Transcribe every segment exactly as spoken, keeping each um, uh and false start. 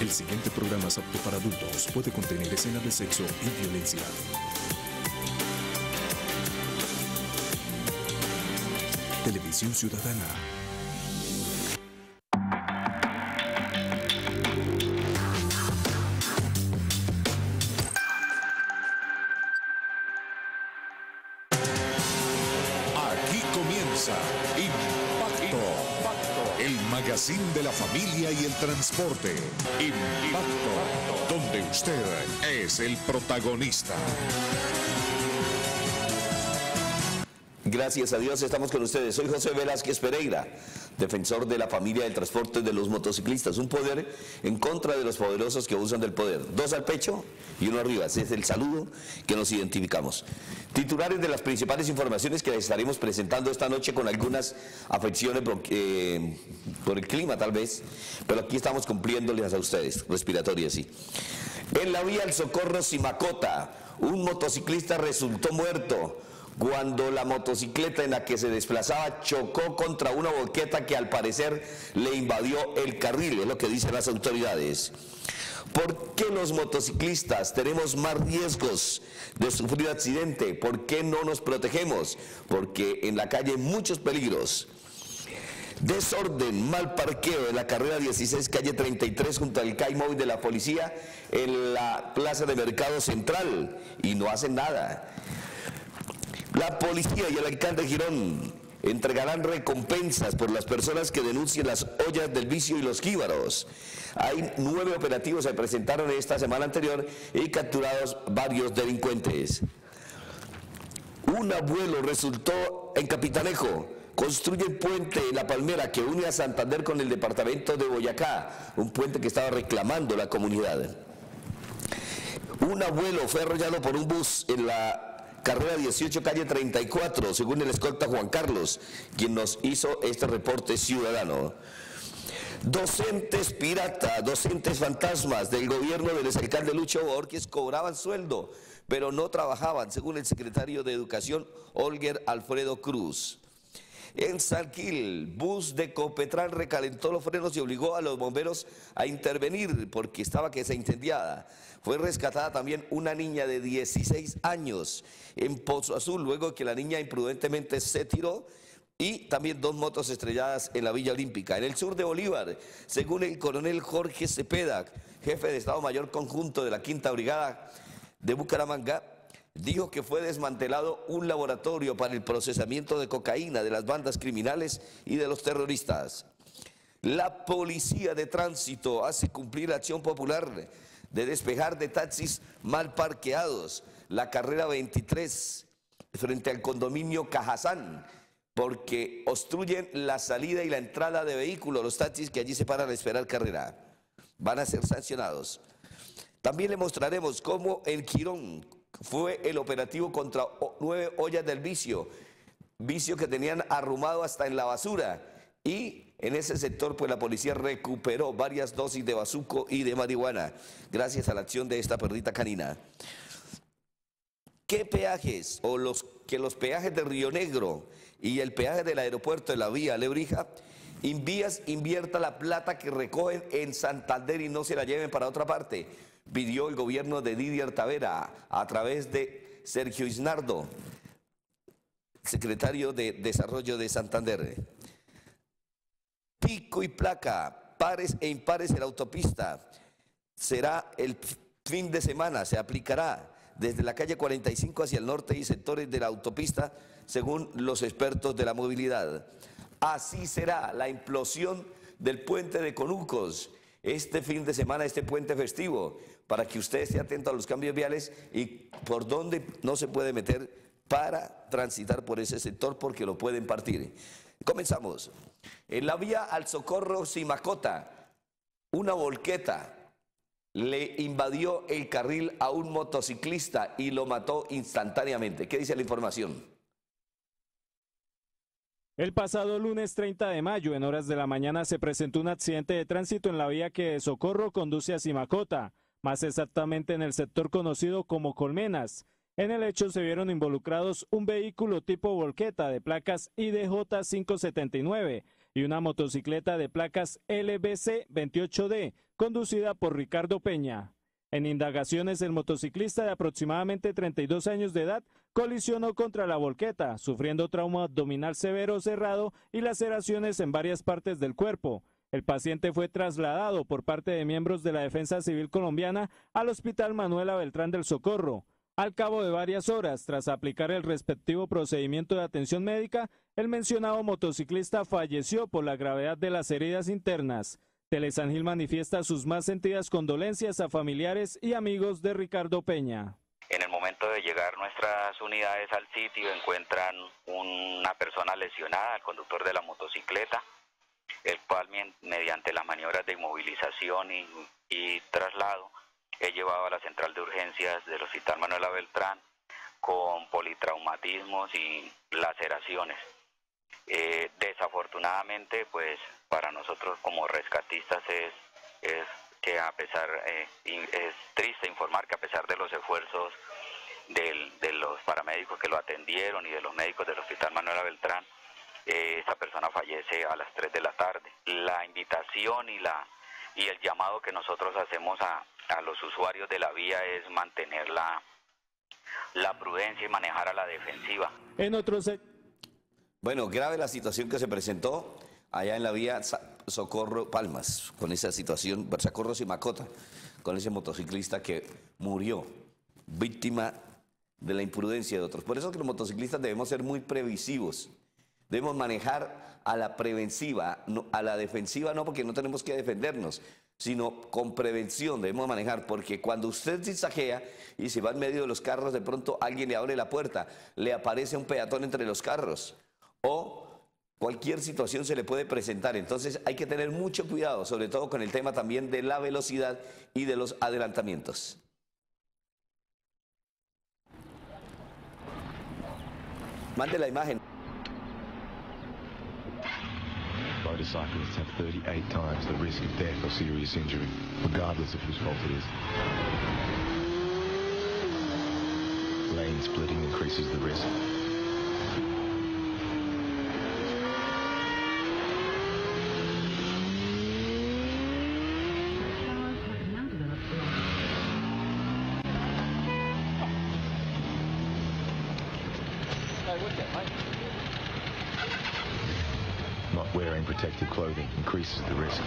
El siguiente programa es apto para adultos. Puede contener escenas de sexo y violencia. Televisión Ciudadana. Aquí comienza Impacto, el magazine de la familia y el transporte. Impacto, donde usted es el protagonista. Gracias a Dios estamos con ustedes. Soy José Velázquez Pereira, defensor de la familia del transporte de los motociclistas. Un poder en contra de los poderosos que abusan del poder. Dos al pecho y uno arriba. Ese es el saludo que nos identificamos. Titulares de las principales informaciones que les estaremos presentando esta noche con algunas afecciones eh, por el clima tal vez, pero aquí estamos cumpliéndoles a ustedes, respiratorias sí. En la vía El Socorro Simacota, un motociclista resultó muerto cuando la motocicleta en la que se desplazaba chocó contra una volqueta que al parecer le invadió el carril, es lo que dicen las autoridades. ¿Por qué los motociclistas tenemos más riesgos de sufrir accidente? ¿Por qué no nos protegemos? Porque en la calle hay muchos peligros. Desorden, mal parqueo en la carrera dieciséis, calle treinta y tres, junto al C A I móvil de la policía en la plaza de Mercado Central, y no hacen nada. La policía y el alcalde de Girón entregarán recompensas por las personas que denuncien las ollas del vicio y los jíbaros. Hay nueve operativos que se presentaron esta semana anterior y capturados varios delincuentes. Un abuelo resultó en Capitanejo. Construye el puente La Palmera que une a Santander con el departamento de Boyacá, un puente que estaba reclamando la comunidad. Un abuelo fue arrollado por un bus en la carrera dieciocho, calle treinta y cuatro, según el escolta Juan Carlos, quien nos hizo este reporte ciudadano. Docentes pirata, docentes fantasmas del gobierno del exalcalde Lucho Borges cobraban sueldo, pero no trabajaban, según el secretario de Educación, Olger Alfredo Cruz. En San Gil, bus de Copetran recalentó los frenos y obligó a los bomberos a intervenir porque estaba que se incendiaba. Fue rescatada también una niña de dieciséis años en Pozo Azul, luego que la niña imprudentemente se tiró, y también dos motos estrelladas en la Villa Olímpica. En el sur de Bolívar, según el coronel Jorge Cepeda, jefe de Estado Mayor Conjunto de la Quinta Brigada de Bucaramanga, dijo que fue desmantelado un laboratorio para el procesamiento de cocaína de las bandas criminales y de los terroristas. La policía de tránsito hace cumplir la acción popular de despejar de taxis mal parqueados la carrera veintitrés frente al condominio Cajazán, porque obstruyen la salida y la entrada de vehículos, los taxis que allí se paran a esperar carrera. Van a ser sancionados. También le mostraremos cómo en Quirón fue el operativo contra nueve ollas del vicio, vicio que tenían arrumado hasta en la basura, y en ese sector pues la policía recuperó varias dosis de bazuco y de marihuana, gracias a la acción de esta perrita canina. ¿Qué peajes, o los que los peajes de Río Negro y el peaje del aeropuerto de la vía Lebrija, Invías invierta la plata que recogen en Santander y no se la lleven para otra parte? Pidió el gobierno de Didier Tavera a través de Sergio Isnardo, secretario de Desarrollo de Santander. Pico y placa, pares e impares en la autopista. Será el fin de semana, se aplicará desde la calle cuarenta y cinco hacia el norte y sectores de la autopista, según los expertos de la movilidad. Así será la implosión del puente de Conucos este fin de semana, este puente festivo, para que usted esté atento a los cambios viales y por dónde no se puede meter para transitar por ese sector, porque lo pueden partir. Comenzamos. En la vía al Socorro Simacota, una volqueta le invadió el carril a un motociclista y lo mató instantáneamente. ¿Qué dice la información? El pasado lunes treinta de mayo, en horas de la mañana, se presentó un accidente de tránsito en la vía que de Socorro conduce a Simacota, más exactamente en el sector conocido como Colmenas. En el hecho se vieron involucrados un vehículo tipo volqueta de placas I D J quinientos setenta y nueve y una motocicleta de placas L B C veintiocho D, conducida por Ricardo Peña. En indagaciones, el motociclista de aproximadamente treinta y dos años de edad colisionó contra la volqueta, sufriendo trauma abdominal severo cerrado y laceraciones en varias partes del cuerpo. El paciente fue trasladado por parte de miembros de la Defensa Civil colombiana al Hospital Manuela Beltrán del Socorro. Al cabo de varias horas, tras aplicar el respectivo procedimiento de atención médica, el mencionado motociclista falleció por la gravedad de las heridas internas. Telesan Gil manifiesta sus más sentidas condolencias a familiares y amigos de Ricardo Peña. En el momento de llegar nuestras unidades al sitio encuentran una persona lesionada, el conductor de la motocicleta, el cual mediante las maniobras de inmovilización y, y traslado he llevado a la central de urgencias del Hospital Manuela Beltrán con politraumatismos y laceraciones. Eh, desafortunadamente, pues para nosotros como rescatistas es, es que a pesar, eh, es triste informar que a pesar de los esfuerzos del, de los paramédicos que lo atendieron y de los médicos del Hospital Manuela Beltrán, eh, esta persona fallece a las tres de la tarde. La invitación y, la, y el llamado que nosotros hacemos a, a los usuarios de la vía es mantener la, la prudencia y manejar a la defensiva. En otros... Bueno, grave la situación que se presentó allá en la vía Socorro Palmas, con esa situación, Socorro Simacota, con ese motociclista que murió, víctima de la imprudencia de otros. Por eso es que los motociclistas debemos ser muy previsivos, debemos manejar a la preventiva, no, a la defensiva no, porque no tenemos que defendernos, sino con prevención debemos manejar, porque cuando usted zigzaguea y se va en medio de los carros, de pronto alguien le abre la puerta, le aparece un peatón entre los carros, o cualquier situación se le puede presentar. Entonces hay que tener mucho cuidado, sobre todo con el tema también de la velocidad y de los adelantamientos. Mande la imagen. Motorcyclists have thirty-eight times the risk of death or serious injury, regardless of whose fault it is. Lane splitting increases the risk. Not wearing protective clothing increases the risk.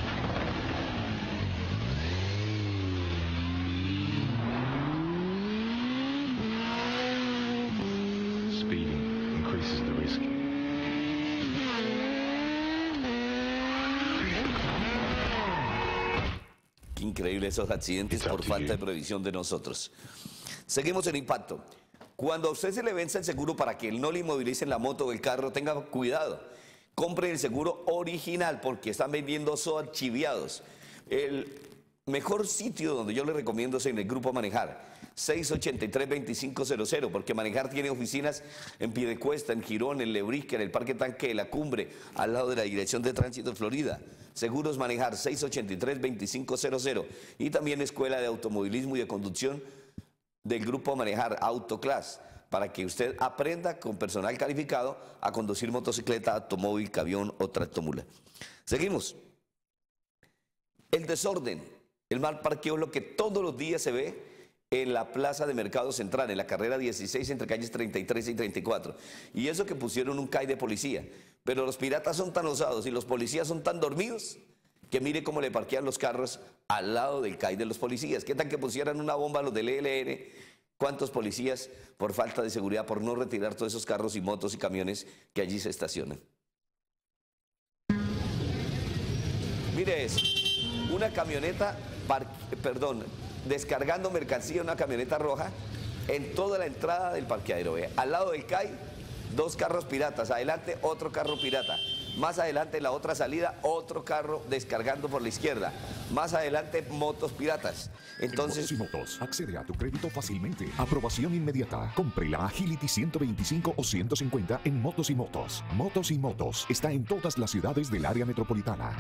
Speeding increases the risk. Qué increíble esos accidentes por falta de previsión de nosotros. Seguimos en Impacto. Cuando a usted se le vence el seguro para que no le inmovilicen la moto o el carro, tenga cuidado. Compre el seguro original porque están vendiendo archiviados. El mejor sitio donde yo le recomiendo es en el Grupo Manejar, seis ochenta y tres, veinticinco cero cero, porque Manejar tiene oficinas en Piedecuesta, en Girón, en Lebrique, en el Parque Tanque de la Cumbre, al lado de la Dirección de Tránsito de Florida. Seguros Manejar, seis ochenta y tres, veinticinco cero cero. Y también Escuela de Automovilismo y de Conducción del Grupo Manejar, Autoclass, para que usted aprenda con personal calificado a conducir motocicleta, automóvil, camión o tractomula. Seguimos. El desorden, el mal parqueo es lo que todos los días se ve en la plaza de Mercado Central, en la carrera dieciséis entre calles treinta y tres y treinta y cuatro. Y eso que pusieron un C A I de policía. Pero los piratas son tan osados y los policías son tan dormidos que mire cómo le parquean los carros al lado del C A I de los policías. ¿Qué tal que pusieran una bomba a los del E L N? ¿Cuántos policías por falta de seguridad, por no retirar todos esos carros y motos y camiones que allí se estacionan? Mire eso, una camioneta, perdón, descargando mercancía, una camioneta roja, en toda la entrada del parqueadero. ¿Ve? Al lado del C A I, dos carros piratas, adelante otro carro pirata. Más adelante en la otra salida, otro carro descargando por la izquierda. Más adelante, motos piratas. Entonces, en Motos y Motos, accede a tu crédito fácilmente. Aprobación inmediata. Compre la Agility ciento veinticinco o ciento cincuenta en Motos y Motos. Motos y Motos está en todas las ciudades del área metropolitana.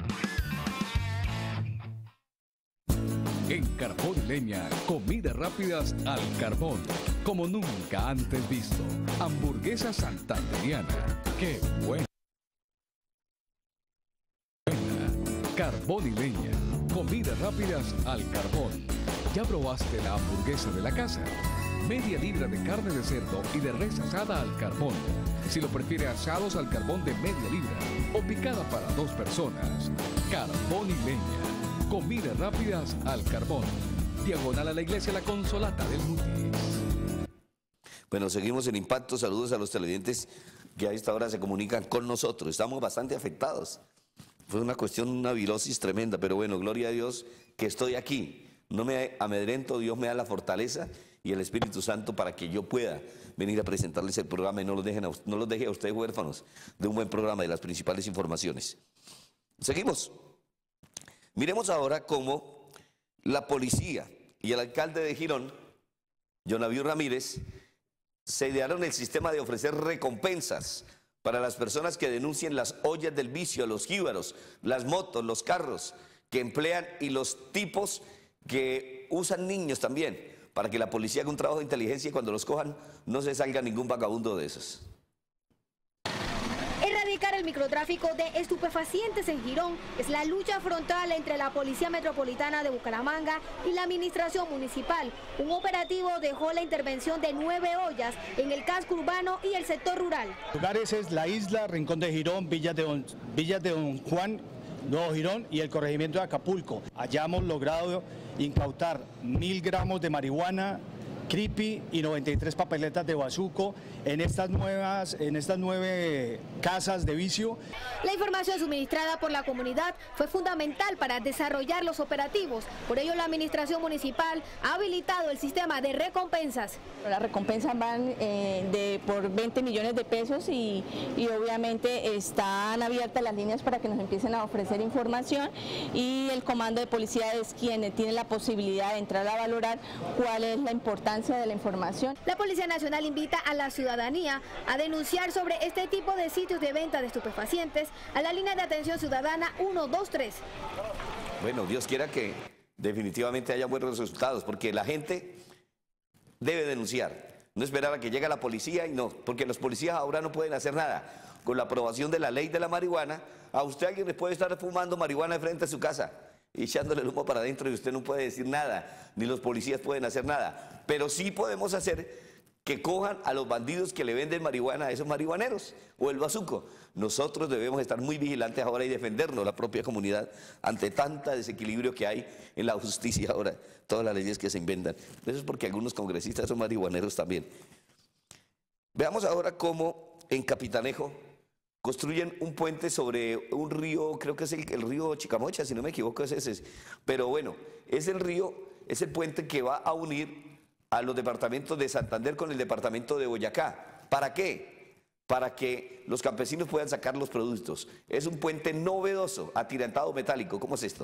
En Carbón y Leña, comidas rápidas al carbón, como nunca antes visto. Hamburguesa santanderiana. ¡Qué bueno! Carbón y Leña. Comidas rápidas al carbón. ¿Ya probaste la hamburguesa de la casa? Media libra de carne de cerdo y de res asada al carbón. Si lo prefiere, asados al carbón de media libra o picada para dos personas. Carbón y Leña. Comidas rápidas al carbón. Diagonal a la iglesia La Consolata del Mutis. Bueno, seguimos en Impacto. Saludos a los televidentes que a esta hora se comunican con nosotros. Estamos bastante afectados. Fue una cuestión, una virosis tremenda, pero bueno, gloria a Dios que estoy aquí. No me amedrento, Dios me da la fortaleza y el Espíritu Santo para que yo pueda venir a presentarles el programa y no los, dejen a, no los deje a ustedes huérfanos de un buen programa, de las principales informaciones. Seguimos. Miremos ahora cómo la policía y el alcalde de Girón, Jonaviu Ramírez, se idearon el sistema de ofrecer recompensas para las personas que denuncien las ollas del vicio, los jíbaros, las motos, los carros que emplean y los tipos que usan niños también, para que la policía haga un trabajo de inteligencia y cuando los cojan no se salga ningún vagabundo de esos. Erradicar el microtráfico de estupefacientes en Girón es la lucha frontal entre la Policía Metropolitana de Bucaramanga y la Administración Municipal. Un operativo dejó la intervención de nueve ollas en el casco urbano y el sector rural. Lugares es La Isla, Rincón de Girón, Villas de Don, Villas de Don Juan, Nuevo Girón y el corregimiento de Acapulco. Allá hemos logrado incautar mil gramos de marihuana, creepy y noventa y tres papeletas de bazuco en estas nuevas, en estas nueve casas de vicio. La información suministrada por la comunidad fue fundamental para desarrollar los operativos. Por ello, la administración municipal ha habilitado el sistema de recompensas. Las recompensas van eh, de por veinte millones de pesos y, y obviamente están abiertas las líneas para que nos empiecen a ofrecer información y el comando de policía es quien tiene la posibilidad de entrar a valorar cuál es la importancia de la información. La Policía Nacional invita a la ciudadanía a denunciar sobre este tipo de sitios de venta de estupefacientes a la línea de atención ciudadana uno dos tres. Bueno, Dios quiera que definitivamente haya buenos resultados, porque la gente debe denunciar, no esperar a que llegue la policía y no, porque los policías ahora no pueden hacer nada. Con la aprobación de la ley de la marihuana, a usted alguien le puede estar fumando marihuana de frente a su casa y echándole el humo para adentro y usted no puede decir nada, ni los policías pueden hacer nada, pero sí podemos hacer que cojan a los bandidos que le venden marihuana a esos marihuaneros o el bazuco. Nosotros debemos estar muy vigilantes ahora y defendernos, la propia comunidad, ante tanto desequilibrio que hay en la justicia ahora, todas las leyes que se inventan. Eso es porque algunos congresistas son marihuaneros también. Veamos ahora cómo en Capitanejo construyen un puente sobre un río, creo que es el, el río Chicamocha, si no me equivoco es ese. Pero bueno, es el río, es el puente que va a unir a los departamentos de Santander con el departamento de Boyacá. ¿Para qué? Para que los campesinos puedan sacar los productos. Es un puente novedoso, atirantado metálico. ¿Cómo es esto?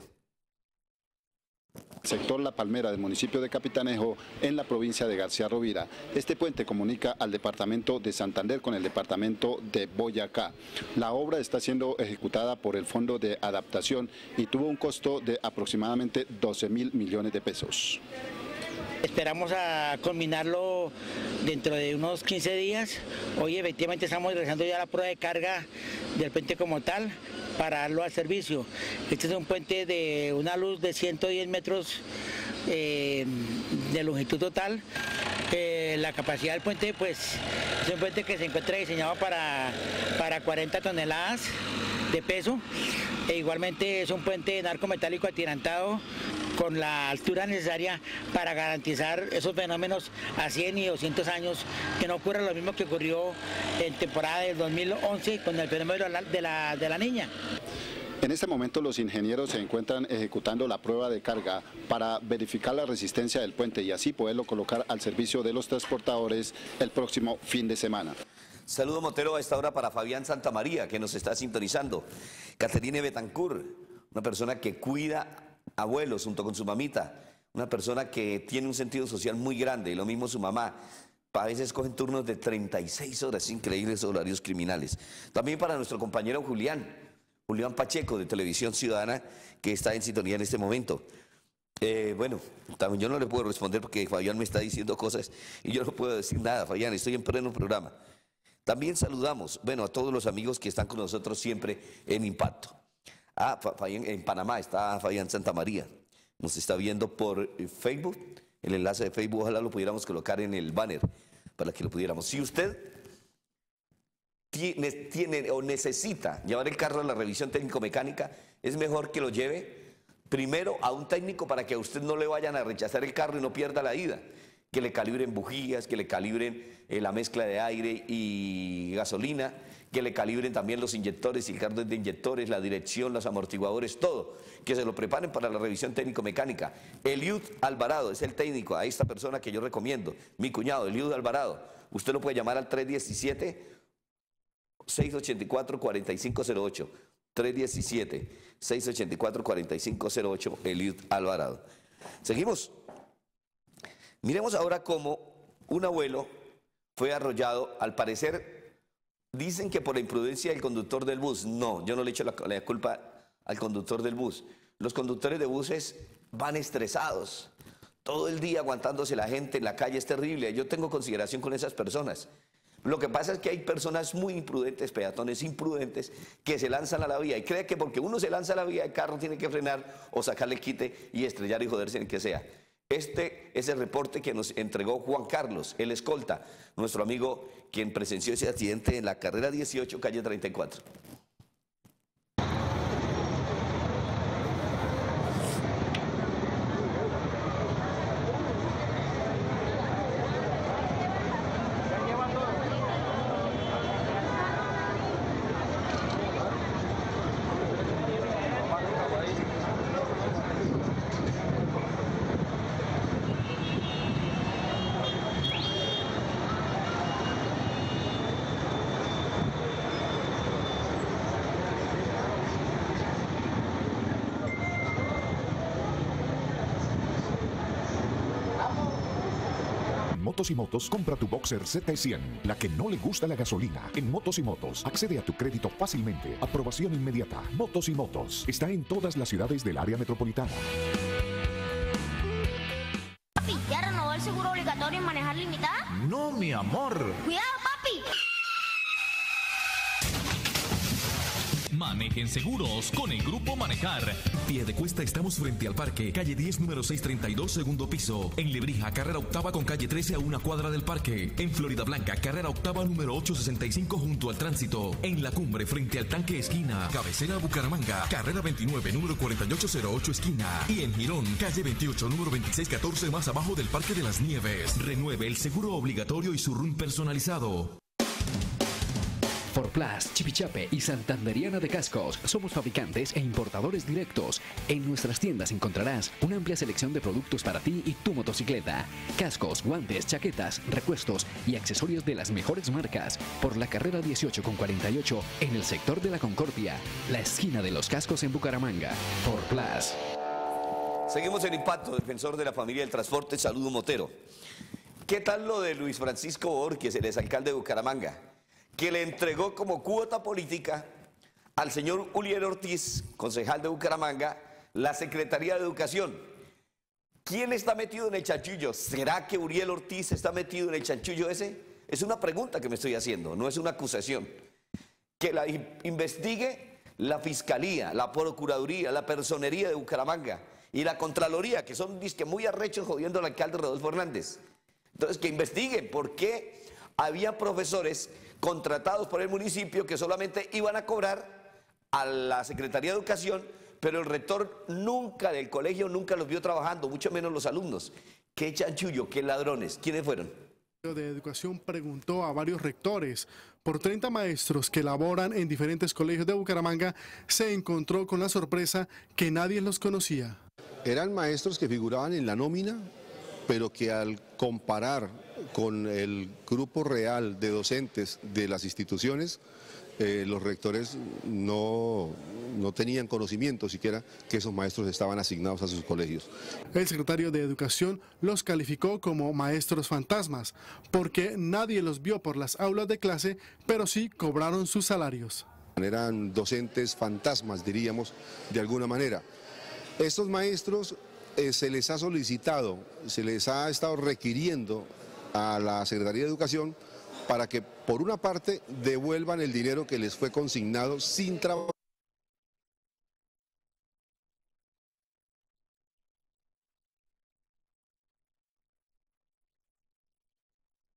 Sector La Palmera del municipio de Capitanejo en la provincia de García Rovira. Este puente comunica al departamento de Santander con el departamento de Boyacá. La obra está siendo ejecutada por el Fondo de Adaptación y tuvo un costo de aproximadamente doce mil millones de pesos. Esperamos a culminarlo dentro de unos quince días. Hoy efectivamente estamos realizando ya la prueba de carga del puente como tal para darlo al servicio. Este es un puente de una luz de ciento diez metros eh, de longitud total. Eh, la capacidad del puente pues es un puente que se encuentra diseñado para, para cuarenta toneladas de peso. E igualmente es un puente de narco metálico atirantado con la altura necesaria para garantizar esos fenómenos a cien y doscientos años, que no ocurra lo mismo que ocurrió en temporada del dos mil once con el fenómeno de la, de la, de la niña. En este momento los ingenieros se encuentran ejecutando la prueba de carga para verificar la resistencia del puente y así poderlo colocar al servicio de los transportadores el próximo fin de semana. Saludo Montero a esta hora para Fabián Santamaría, que nos está sintonizando. Caterine Betancourt, una persona que cuida abuelos junto con su mamita, una persona que tiene un sentido social muy grande, y lo mismo su mamá. A veces cogen turnos de treinta y seis horas, increíbles horarios criminales. También para nuestro compañero Julián, Julián Pacheco de Televisión Ciudadana, que está en sintonía en este momento. Eh, bueno, también yo no le puedo responder porque Fabián me está diciendo cosas y yo no puedo decir nada, Fabián, estoy en pleno programa. También saludamos, bueno, a todos los amigos que están con nosotros siempre en Impacto. Ah, Fabián, en Panamá está Fabián Santamaría. Nos está viendo por Facebook. El enlace de Facebook, ojalá lo pudiéramos colocar en el banner para que lo pudiéramos. Si usted tiene, tiene o necesita llevar el carro a la revisión técnico-mecánica, es mejor que lo lleve primero a un técnico para que a usted no le vayan a rechazar el carro y no pierda la ida. Que le calibren bujías, que le calibren eh, la mezcla de aire y gasolina, que le calibren también los inyectores y el carro de inyectores, la dirección, los amortiguadores, todo. Que se lo preparen para la revisión técnico-mecánica. Eliud Alvarado es el técnico, a esta persona que yo recomiendo, mi cuñado, Eliud Alvarado. Usted lo puede llamar al tres diecisiete, seis ochenta y cuatro, cuarenta y cinco cero ocho. tres diecisiete, seis ochenta y cuatro, cuarenta y cinco cero ocho, Eliud Alvarado. Seguimos. Miremos ahora cómo un abuelo fue arrollado, al parecer, dicen que por la imprudencia del conductor del bus. No, yo no le echo la, la culpa al conductor del bus. Los conductores de buses van estresados, todo el día aguantándose la gente en la calle, es terrible. Yo tengo consideración con esas personas. Lo que pasa es que hay personas muy imprudentes, peatones imprudentes, que se lanzan a la vía y creen que porque uno se lanza a la vía, el carro tiene que frenar o sacarle quite y estrellar y joderse en el que sea. Este es el reporte que nos entregó Juan Carlos, el escolta, nuestro amigo quien presenció ese accidente en la carrera dieciocho, calle treinta y cuatro. Motos y Motos, compra tu Boxer Z cien, la que no le gusta la gasolina. En Motos y Motos, accede a tu crédito fácilmente. Aprobación inmediata. Motos y Motos, está en todas las ciudades del área metropolitana. Papi, ¿ya renovó el seguro obligatorio en manejar limitada? No, mi amor. ¡Cuidado, papi! Manejen seguros con el Grupo Manejar. Piedecuesta, estamos frente al parque, calle diez, número seiscientos treinta y dos, segundo piso. En Lebrija, carrera octava con calle trece a una cuadra del parque. En Florida Blanca, carrera octava número ochocientos sesenta y cinco junto al tránsito. En La Cumbre, frente al tanque esquina. Cabecera Bucaramanga, carrera veintinueve, número cuarenta y ocho cero ocho esquina. Y en Girón, calle veintiocho, número veintiséis catorce más abajo del Parque de las Nieves. Renueve el seguro obligatorio y su R U N personalizado. Forplas, Chipichape y Santanderiana de Cascos. Somos fabricantes e importadores directos. En nuestras tiendas encontrarás una amplia selección de productos para ti y tu motocicleta. Cascos, guantes, chaquetas, repuestos y accesorios de las mejores marcas. Por la carrera dieciocho con cuarenta y ocho en el sector de la Concordia, la esquina de los cascos en Bucaramanga. Forplas. Seguimos en Impacto, defensor de la familia del transporte, Saludo Motero. ¿Qué tal lo de Luis Francisco Borges, el exalcalde de Bucaramanga, que le entregó como cuota política al señor Uriel Ortiz, concejal de Bucaramanga, la Secretaría de Educación? ¿Quién está metido en el chanchullo? ¿Será que Uriel Ortiz está metido en el chanchullo ese? Es una pregunta que me estoy haciendo, no es una acusación. Que la investigue la Fiscalía, la Procuraduría, la Personería de Bucaramanga y la Contraloría, que son disque muy arrechos jodiendo al alcalde Rodolfo Hernández. Entonces, que investiguen por qué había profesores contratados por el municipio que solamente iban a cobrar a la Secretaría de Educación, pero el rector nunca del colegio nunca los vio trabajando, mucho menos los alumnos. ¿Qué chanchullo, qué ladrones? ¿Quiénes fueron? De Educación preguntó a varios rectores. Por treinta maestros que laboran en diferentes colegios de Bucaramanga, se encontró con la sorpresa que nadie los conocía. Eran maestros que figuraban en la nómina, pero que al comparar con el grupo real de docentes de las instituciones, eh, los rectores no, no tenían conocimiento siquiera que esos maestros estaban asignados a sus colegios. El secretario de Educación los calificó como maestros fantasmas, porque nadie los vio por las aulas de clase, pero sí cobraron sus salarios. Eran docentes fantasmas, diríamos, de alguna manera. Estos maestros eh, se les ha solicitado, se les ha estado requiriendo a la Secretaría de Educación para que, por una parte, devuelvan el dinero que les fue consignado sin trabajo.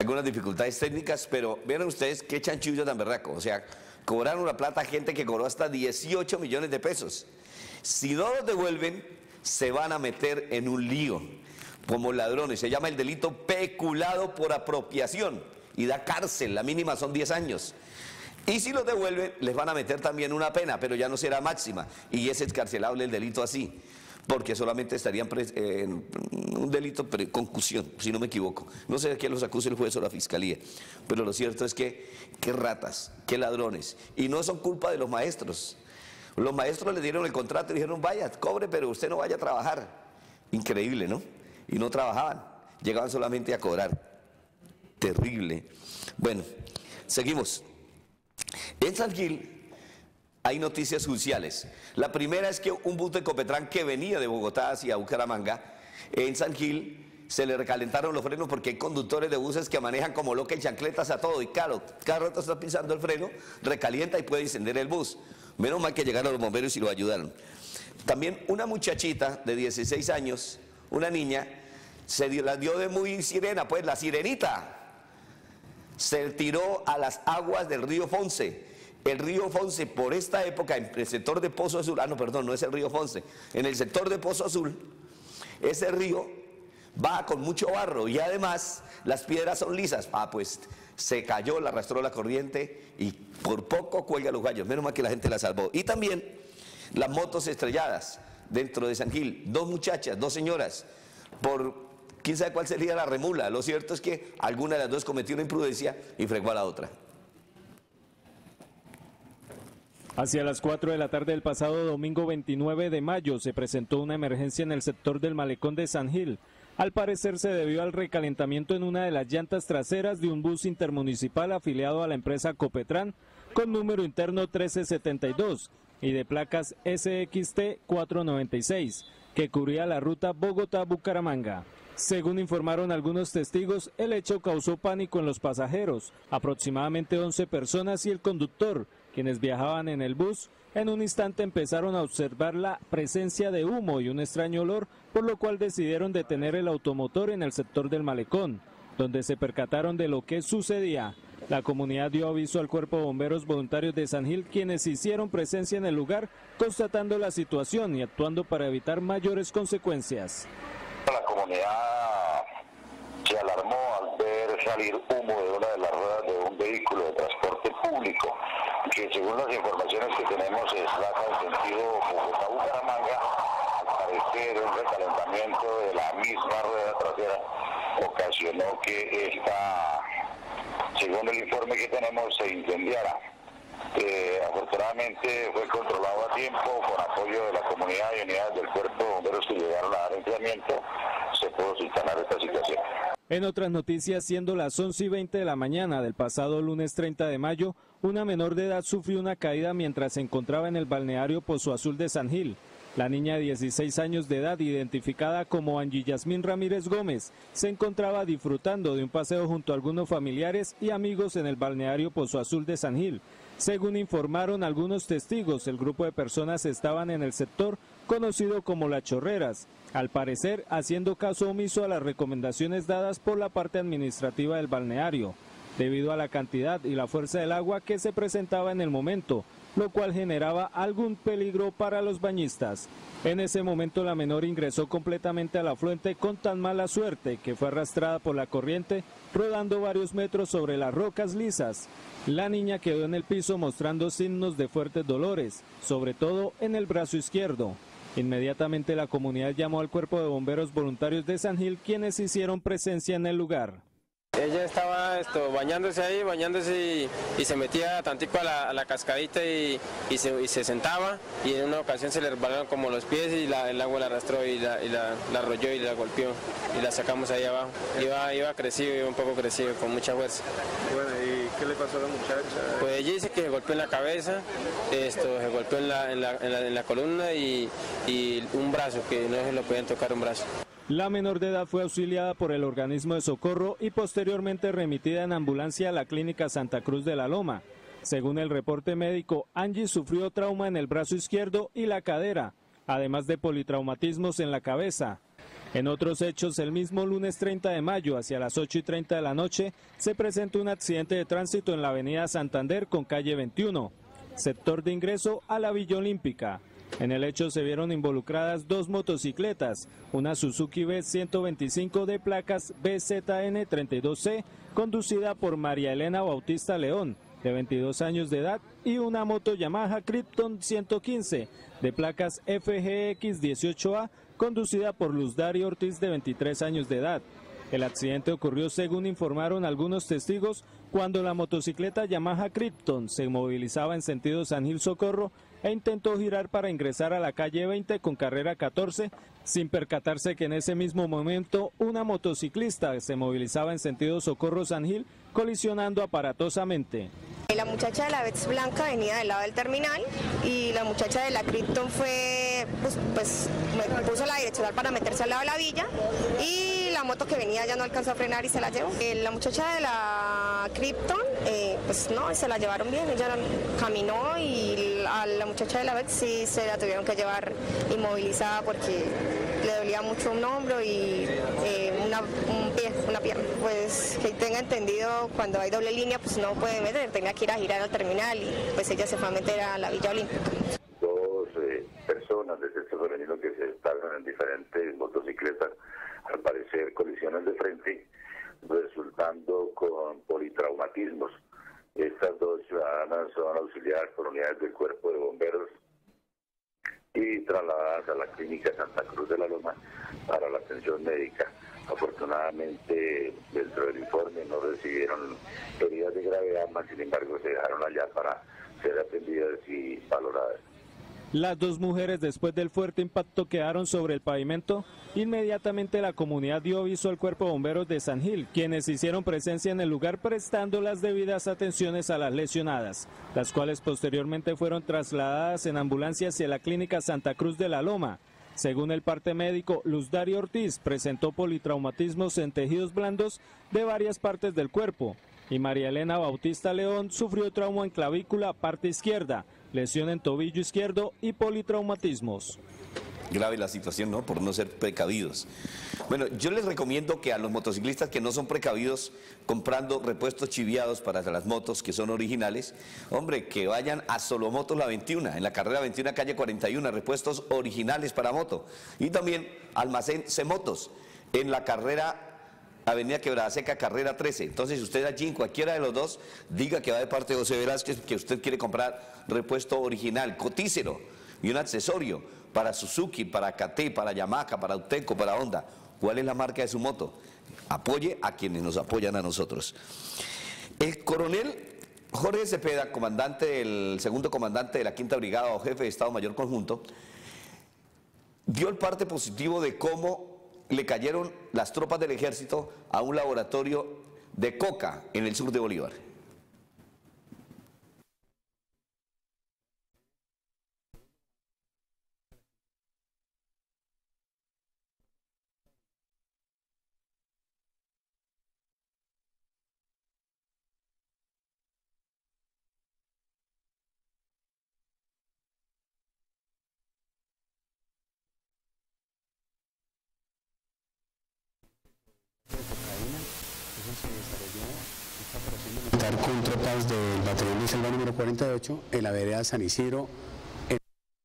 algunas dificultades técnicas, pero vieron ustedes qué chanchullo tan berraco. O sea, cobraron la plata a gente que cobró hasta dieciocho millones de pesos. Si no los devuelven, se van a meter en un lío como ladrones. Se llama el delito peculado por apropiación y da cárcel, la mínima son diez años. Y si los devuelven, les van a meter también una pena, pero ya no será máxima, y es excarcelable el delito así, porque solamente estarían eh, en un delito de concusión, si no me equivoco. No sé de qué los acuse el juez o la fiscalía, pero lo cierto es que qué ratas, qué ladrones, y no son culpa de los maestros. Los maestros les dieron el contrato y dijeron, vaya, cobre, pero usted no vaya a trabajar. Increíble, ¿no? Y no trabajaban, llegaban solamente a cobrar. Terrible. Bueno, seguimos. En San Gil hay noticias judiciales. La primera es que un bus de Copetrán que venía de Bogotá hacia Bucaramanga, en San Gil se le recalentaron los frenos porque hay conductores de buses que manejan como loca y chancletas a todo, y claro, cada rato está pisando el freno, recalienta y puede encender el bus. Menos mal que llegaron los bomberos y lo ayudaron. También una muchachita de dieciséis años, una niña, se dio, la dio de muy sirena, pues la sirenita se tiró a las aguas del río Fonce. El río Fonce, por esta época, en el sector de Pozo Azul, ah no, perdón, no es el río Fonce, en el sector de Pozo Azul, ese río va con mucho barro y además las piedras son lisas. Ah, pues se cayó, la arrastró la corriente y por poco cuelga los gallos, menos mal que la gente la salvó. Y también las motos estrelladas dentro de San Gil, dos muchachas, dos señoras, por quién sabe cuál sería la remula. Lo cierto es que alguna de las dos cometió una imprudencia y fregó a la otra. Hacia las cuatro de la tarde del pasado domingo veintinueve de mayo se presentó una emergencia en el sector del malecón de San Gil. Al parecer se debió al recalentamiento en una de las llantas traseras de un bus intermunicipal afiliado a la empresa Copetrán con número interno trece setenta y dos y de placas S X T cuatrocientos noventa y seis, que cubría la ruta Bogotá-Bucaramanga. Según informaron algunos testigos, el hecho causó pánico en los pasajeros, aproximadamente once personas y el conductor, quienes viajaban en el bus. En un instante empezaron a observar la presencia de humo y un extraño olor, por lo cual decidieron detener el automotor en el sector del malecón, donde se percataron de lo que sucedía. La comunidad dio aviso al Cuerpo de Bomberos Voluntarios de San Gil, quienes hicieron presencia en el lugar, constatando la situación y actuando para evitar mayores consecuencias. La comunidad se alarmó al ver salir humo de una de las ruedas de un vehículo de transporte público, que según las informaciones que tenemos se desplaza en sentido Bogotá-Bucaramanga. Al parecer un recalentamiento de la misma rueda trasera ocasionó que esta, según el informe que tenemos, se incendiara. Eh, afortunadamente fue controlado a tiempo con apoyo de la comunidad y unidades del Cuerpo de Bomberos que llegaron a dar entrenamiento. Se pudo subsanar esta situación. En otras noticias, siendo las once y veinte de la mañana del pasado lunes treinta de mayo, una menor de edad sufrió una caída mientras se encontraba en el balneario Pozo Azul de San Gil. La niña de dieciséis años de edad, identificada como Angie Yasmín Ramírez Gómez, se encontraba disfrutando de un paseo junto a algunos familiares y amigos en el balneario Pozo Azul de San Gil. Según informaron algunos testigos, el grupo de personas estaban en el sector conocido como Las Chorreras, al parecer haciendo caso omiso a las recomendaciones dadas por la parte administrativa del balneario, debido a la cantidad y la fuerza del agua que se presentaba en el momento, lo cual generaba algún peligro para los bañistas. En ese momento la menor ingresó completamente al afluente con tan mala suerte que fue arrastrada por la corriente, rodando varios metros sobre las rocas lisas. La niña quedó en el piso mostrando signos de fuertes dolores, sobre todo en el brazo izquierdo. Inmediatamente la comunidad llamó al Cuerpo de Bomberos Voluntarios de San Gil, quienes hicieron presencia en el lugar. Ella estaba esto, bañándose ahí, bañándose y, y se metía tantico a la, a la cascadita y, y, se, y se sentaba, y en una ocasión se le resbalaron como los pies y la, el agua la arrastró y, la, y la, la arrolló y la golpeó y la sacamos ahí abajo. Iba, iba crecido, iba un poco crecido, con mucha fuerza. Bueno, ¿y qué le pasó a la muchacha? Pues ella dice que se golpeó en la cabeza, esto, se golpeó en la, en la, en la, en la columna y, y un brazo, que no se lo podían tocar un brazo. La menor de edad fue auxiliada por el organismo de socorro y posteriormente remitida en ambulancia a la clínica Santa Cruz de la Loma. Según el reporte médico, Angie sufrió trauma en el brazo izquierdo y la cadera, además de politraumatismos en la cabeza. En otros hechos, el mismo lunes treinta de mayo, hacia las ocho y treinta de la noche, se presentó un accidente de tránsito en la avenida Santander con calle veintiuno, sector de ingreso a la Villa Olímpica. En el hecho se vieron involucradas dos motocicletas, una Suzuki B ciento veinticinco de placas B Z N treinta y dos C, conducida por María Elena Bautista León, de veintidós años de edad, y una moto Yamaha Krypton ciento quince, de placas F G X dieciocho A, conducida por Luz Dario Ortiz, de veintitrés años de edad. El accidente ocurrió, según informaron algunos testigos, cuando la motocicleta Yamaha Krypton se movilizaba en sentido San Gil Socorro e intentó girar para ingresar a la calle veinte con carrera catorce, sin percatarse que en ese mismo momento una motociclista se movilizaba en sentido Socorro San Gil, colisionando aparatosamente. La muchacha de la Vets Blanca venía del lado del terminal y la muchacha de la Krypton fue, pues, pues puso la direccional para meterse al lado de la villa, y la moto que venía ya no alcanzó a frenar y se la llevó. Eh, la muchacha de la Krypton, eh, pues no, se la llevaron bien, ella caminó, y a la muchacha de la Vets sí se la tuvieron que llevar inmovilizada porque le dolía mucho un hombro y eh, una, un pie, una pierna. Pues que tenga entendido, cuando hay doble línea pues no puede meter, tenía que ir a girar al terminal y pues ella se fue a meter a la Villa Olímpica. Dos eh, personas de sexo femenino que se desplazan en diferentes motocicletas, al parecer colisiones de frente, resultando con politraumatismos. Estas dos ciudadanas son auxiliadas por unidades del Cuerpo de Bomberos y trasladadas a la clínica Santa Cruz de la Loma para la atención médica. Afortunadamente, dentro del informe no recibieron heridas de gravedad, más sin embargo se dejaron allá para ser atendidas y valoradas. Las dos mujeres, después del fuerte impacto, quedaron sobre el pavimento. Inmediatamente la comunidad dio aviso al Cuerpo de Bomberos de San Gil, quienes hicieron presencia en el lugar prestando las debidas atenciones a las lesionadas, las cuales posteriormente fueron trasladadas en ambulancia hacia la clínica Santa Cruz de la Loma. Según el parte médico, Luz Dario Ortiz presentó politraumatismos en tejidos blandos de varias partes del cuerpo, y María Elena Bautista León sufrió trauma en clavícula parte izquierda, lesión en tobillo izquierdo y politraumatismos. Grave la situación, ¿no? Por no ser precavidos. Bueno, yo les recomiendo que a los motociclistas que no son precavidos, comprando repuestos chiviados para las motos que son originales, hombre, que vayan a Solomotos La veintiuno, en la carrera veintiuno, calle cuarenta y uno, repuestos originales para moto. Y también Almacén C-Motos, en la carrera Avenida Quebrada Seca, carrera trece. Entonces, usted allí, en cualquiera de los dos, diga que va de parte de José Velázquez, que usted quiere comprar repuesto original, cotícero y un accesorio para Suzuki, para K T, para Yamaha, para Auteco, para Honda. ¿Cuál es la marca de su moto? Apoye a quienes nos apoyan a nosotros. El coronel Jorge Cepeda, comandante del segundo comandante de la Quinta Brigada o jefe de Estado Mayor Conjunto, dio el parte positivo de cómo le cayeron las tropas del ejército a un laboratorio de coca en el sur de Bolívar. Con tropas del batallón de selva número cuarenta y ocho en la vereda San Isidro. En...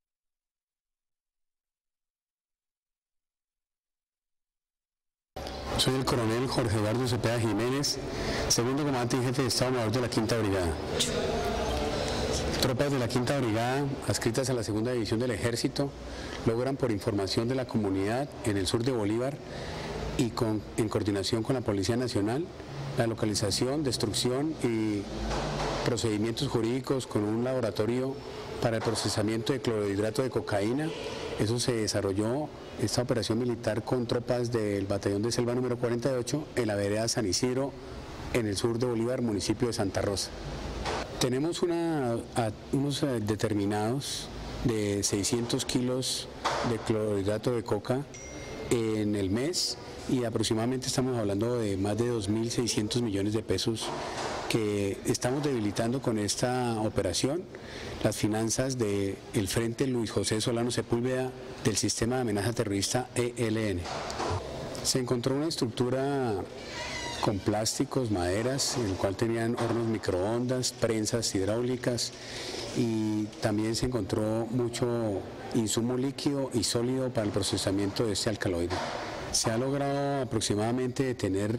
Soy el coronel Jorge Eduardo Cepeda Jiménez, segundo comandante y jefe de Estado Mayor de la Quinta Brigada. Tropas de la Quinta Brigada, adscritas a la Segunda División del Ejército, logran, por información de la comunidad en el sur de Bolívar y con, en coordinación con la Policía Nacional, la localización, destrucción y procedimientos jurídicos con un laboratorio para el procesamiento de clorhidrato de cocaína. Eso se desarrolló, esta operación militar, con tropas del batallón de selva número cuarenta y ocho en la vereda San Isidro, en el sur de Bolívar, municipio de Santa Rosa. Tenemos una, a, unos eh, determinados de seiscientos kilos de clorhidrato de coca en el mes, y aproximadamente estamos hablando de más de dos mil seiscientos millones de pesos que estamos debilitando con esta operación las finanzas del Frente Luis José Solano Sepúlveda del sistema de amenaza terrorista E L N. Se encontró una estructura con plásticos, maderas, en el cual tenían hornos microondas, prensas hidráulicas y también se encontró mucho insumo líquido y sólido para el procesamiento de este alcaloide. Se ha logrado aproximadamente detener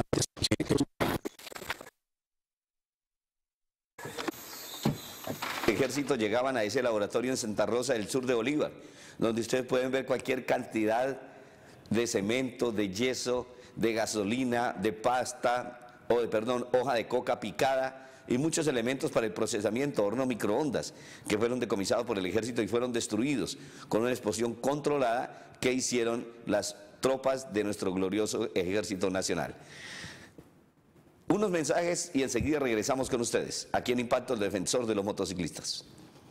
Ejército llegaban a ese laboratorio en Santa Rosa del sur de Bolívar, donde ustedes pueden ver cualquier cantidad de cemento, de yeso, de gasolina, de pasta, o de, perdón, hoja de coca picada y muchos elementos para el procesamiento, horno microondas, que fueron decomisados por el Ejército y fueron destruidos con una explosión controlada que hicieron las tropas de nuestro glorioso Ejército Nacional. Unos mensajes y enseguida regresamos con ustedes, aquí en Impacto, el defensor de los motociclistas.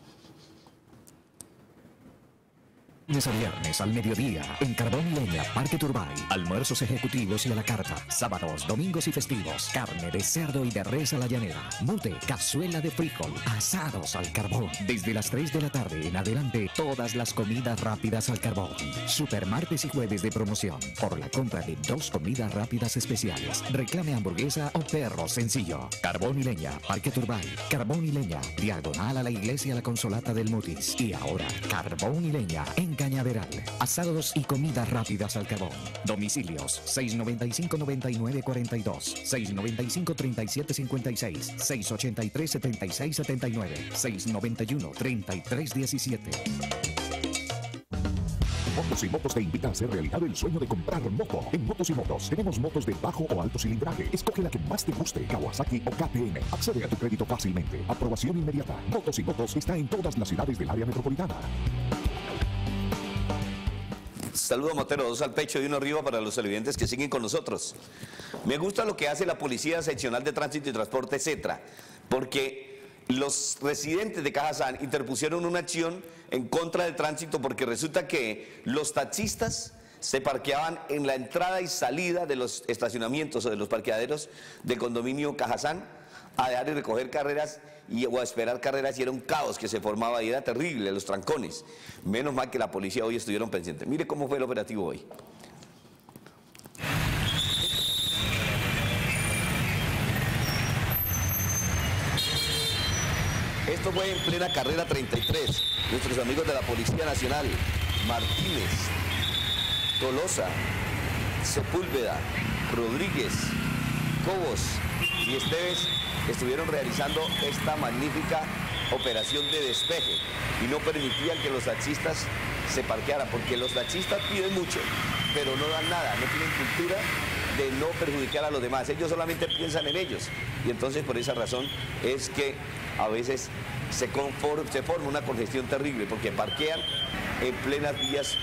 Lunes a viernes al mediodía, en Carbón y Leña, Parque Turbay. Almuerzos ejecutivos y a la carta. Sábados, domingos y festivos. Carne de cerdo y de res a la llanera. Mute, cazuela de frijol. Asados al carbón. Desde las tres de la tarde en adelante, todas las comidas rápidas al carbón. Super martes y jueves de promoción. Por la compra de dos comidas rápidas especiales. Reclame hamburguesa o perro sencillo. Carbón y Leña, Parque Turbay. Carbón y Leña, diagonal a la iglesia La Consolata del Mutis. Y ahora, Carbón y Leña en Cañaveral. Asados y comidas rápidas al carbón. Domicilios seis noventa y cinco, noventa y nueve, cuarenta y dos, seis noventa y cinco, treinta y siete, cincuenta y seis, seis ochenta y tres, setenta y seis, setenta y nueve, seis noventa y uno, treinta y tres, diecisiete. Motos y Motos te invita a hacer realidad el sueño de comprar moto. En Motos y Motos tenemos motos de bajo o alto cilindraje. Escoge la que más te guste, Kawasaki o K T M. Accede a tu crédito fácilmente. Aprobación inmediata. Motos y Motos está en todas las ciudades del área metropolitana. Saludo motero, dos al pecho y uno arriba para los televidentes que siguen con nosotros. Me gusta lo que hace la Policía Seccional de Tránsito y Transporte, etcétera, porque los residentes de Cajazán interpusieron una acción en contra del tránsito porque resulta que los taxistas se parqueaban en la entrada y salida de los estacionamientos o de los parqueaderos del condominio Cajazán a dejar y recoger carreras y, o a esperar carreras, y era un caos que se formaba y era terrible, los trancones. Menos mal que la policía hoy estuvieron pendientes. Mire cómo fue el operativo hoy. Esto fue en plena carrera treinta y tres. Nuestros amigos de la Policía Nacional, Martínez, Tolosa, Sepúlveda, Rodríguez, Cobos y Esteves estuvieron realizando esta magnífica operación de despeje y no permitían que los taxistas se parquearan, porque los taxistas piden mucho, pero no dan nada, no tienen cultura de no perjudicar a los demás, ellos solamente piensan en ellos, y entonces por esa razón es que a veces se, conform, se forma una congestión terrible, porque parquean en plenas vías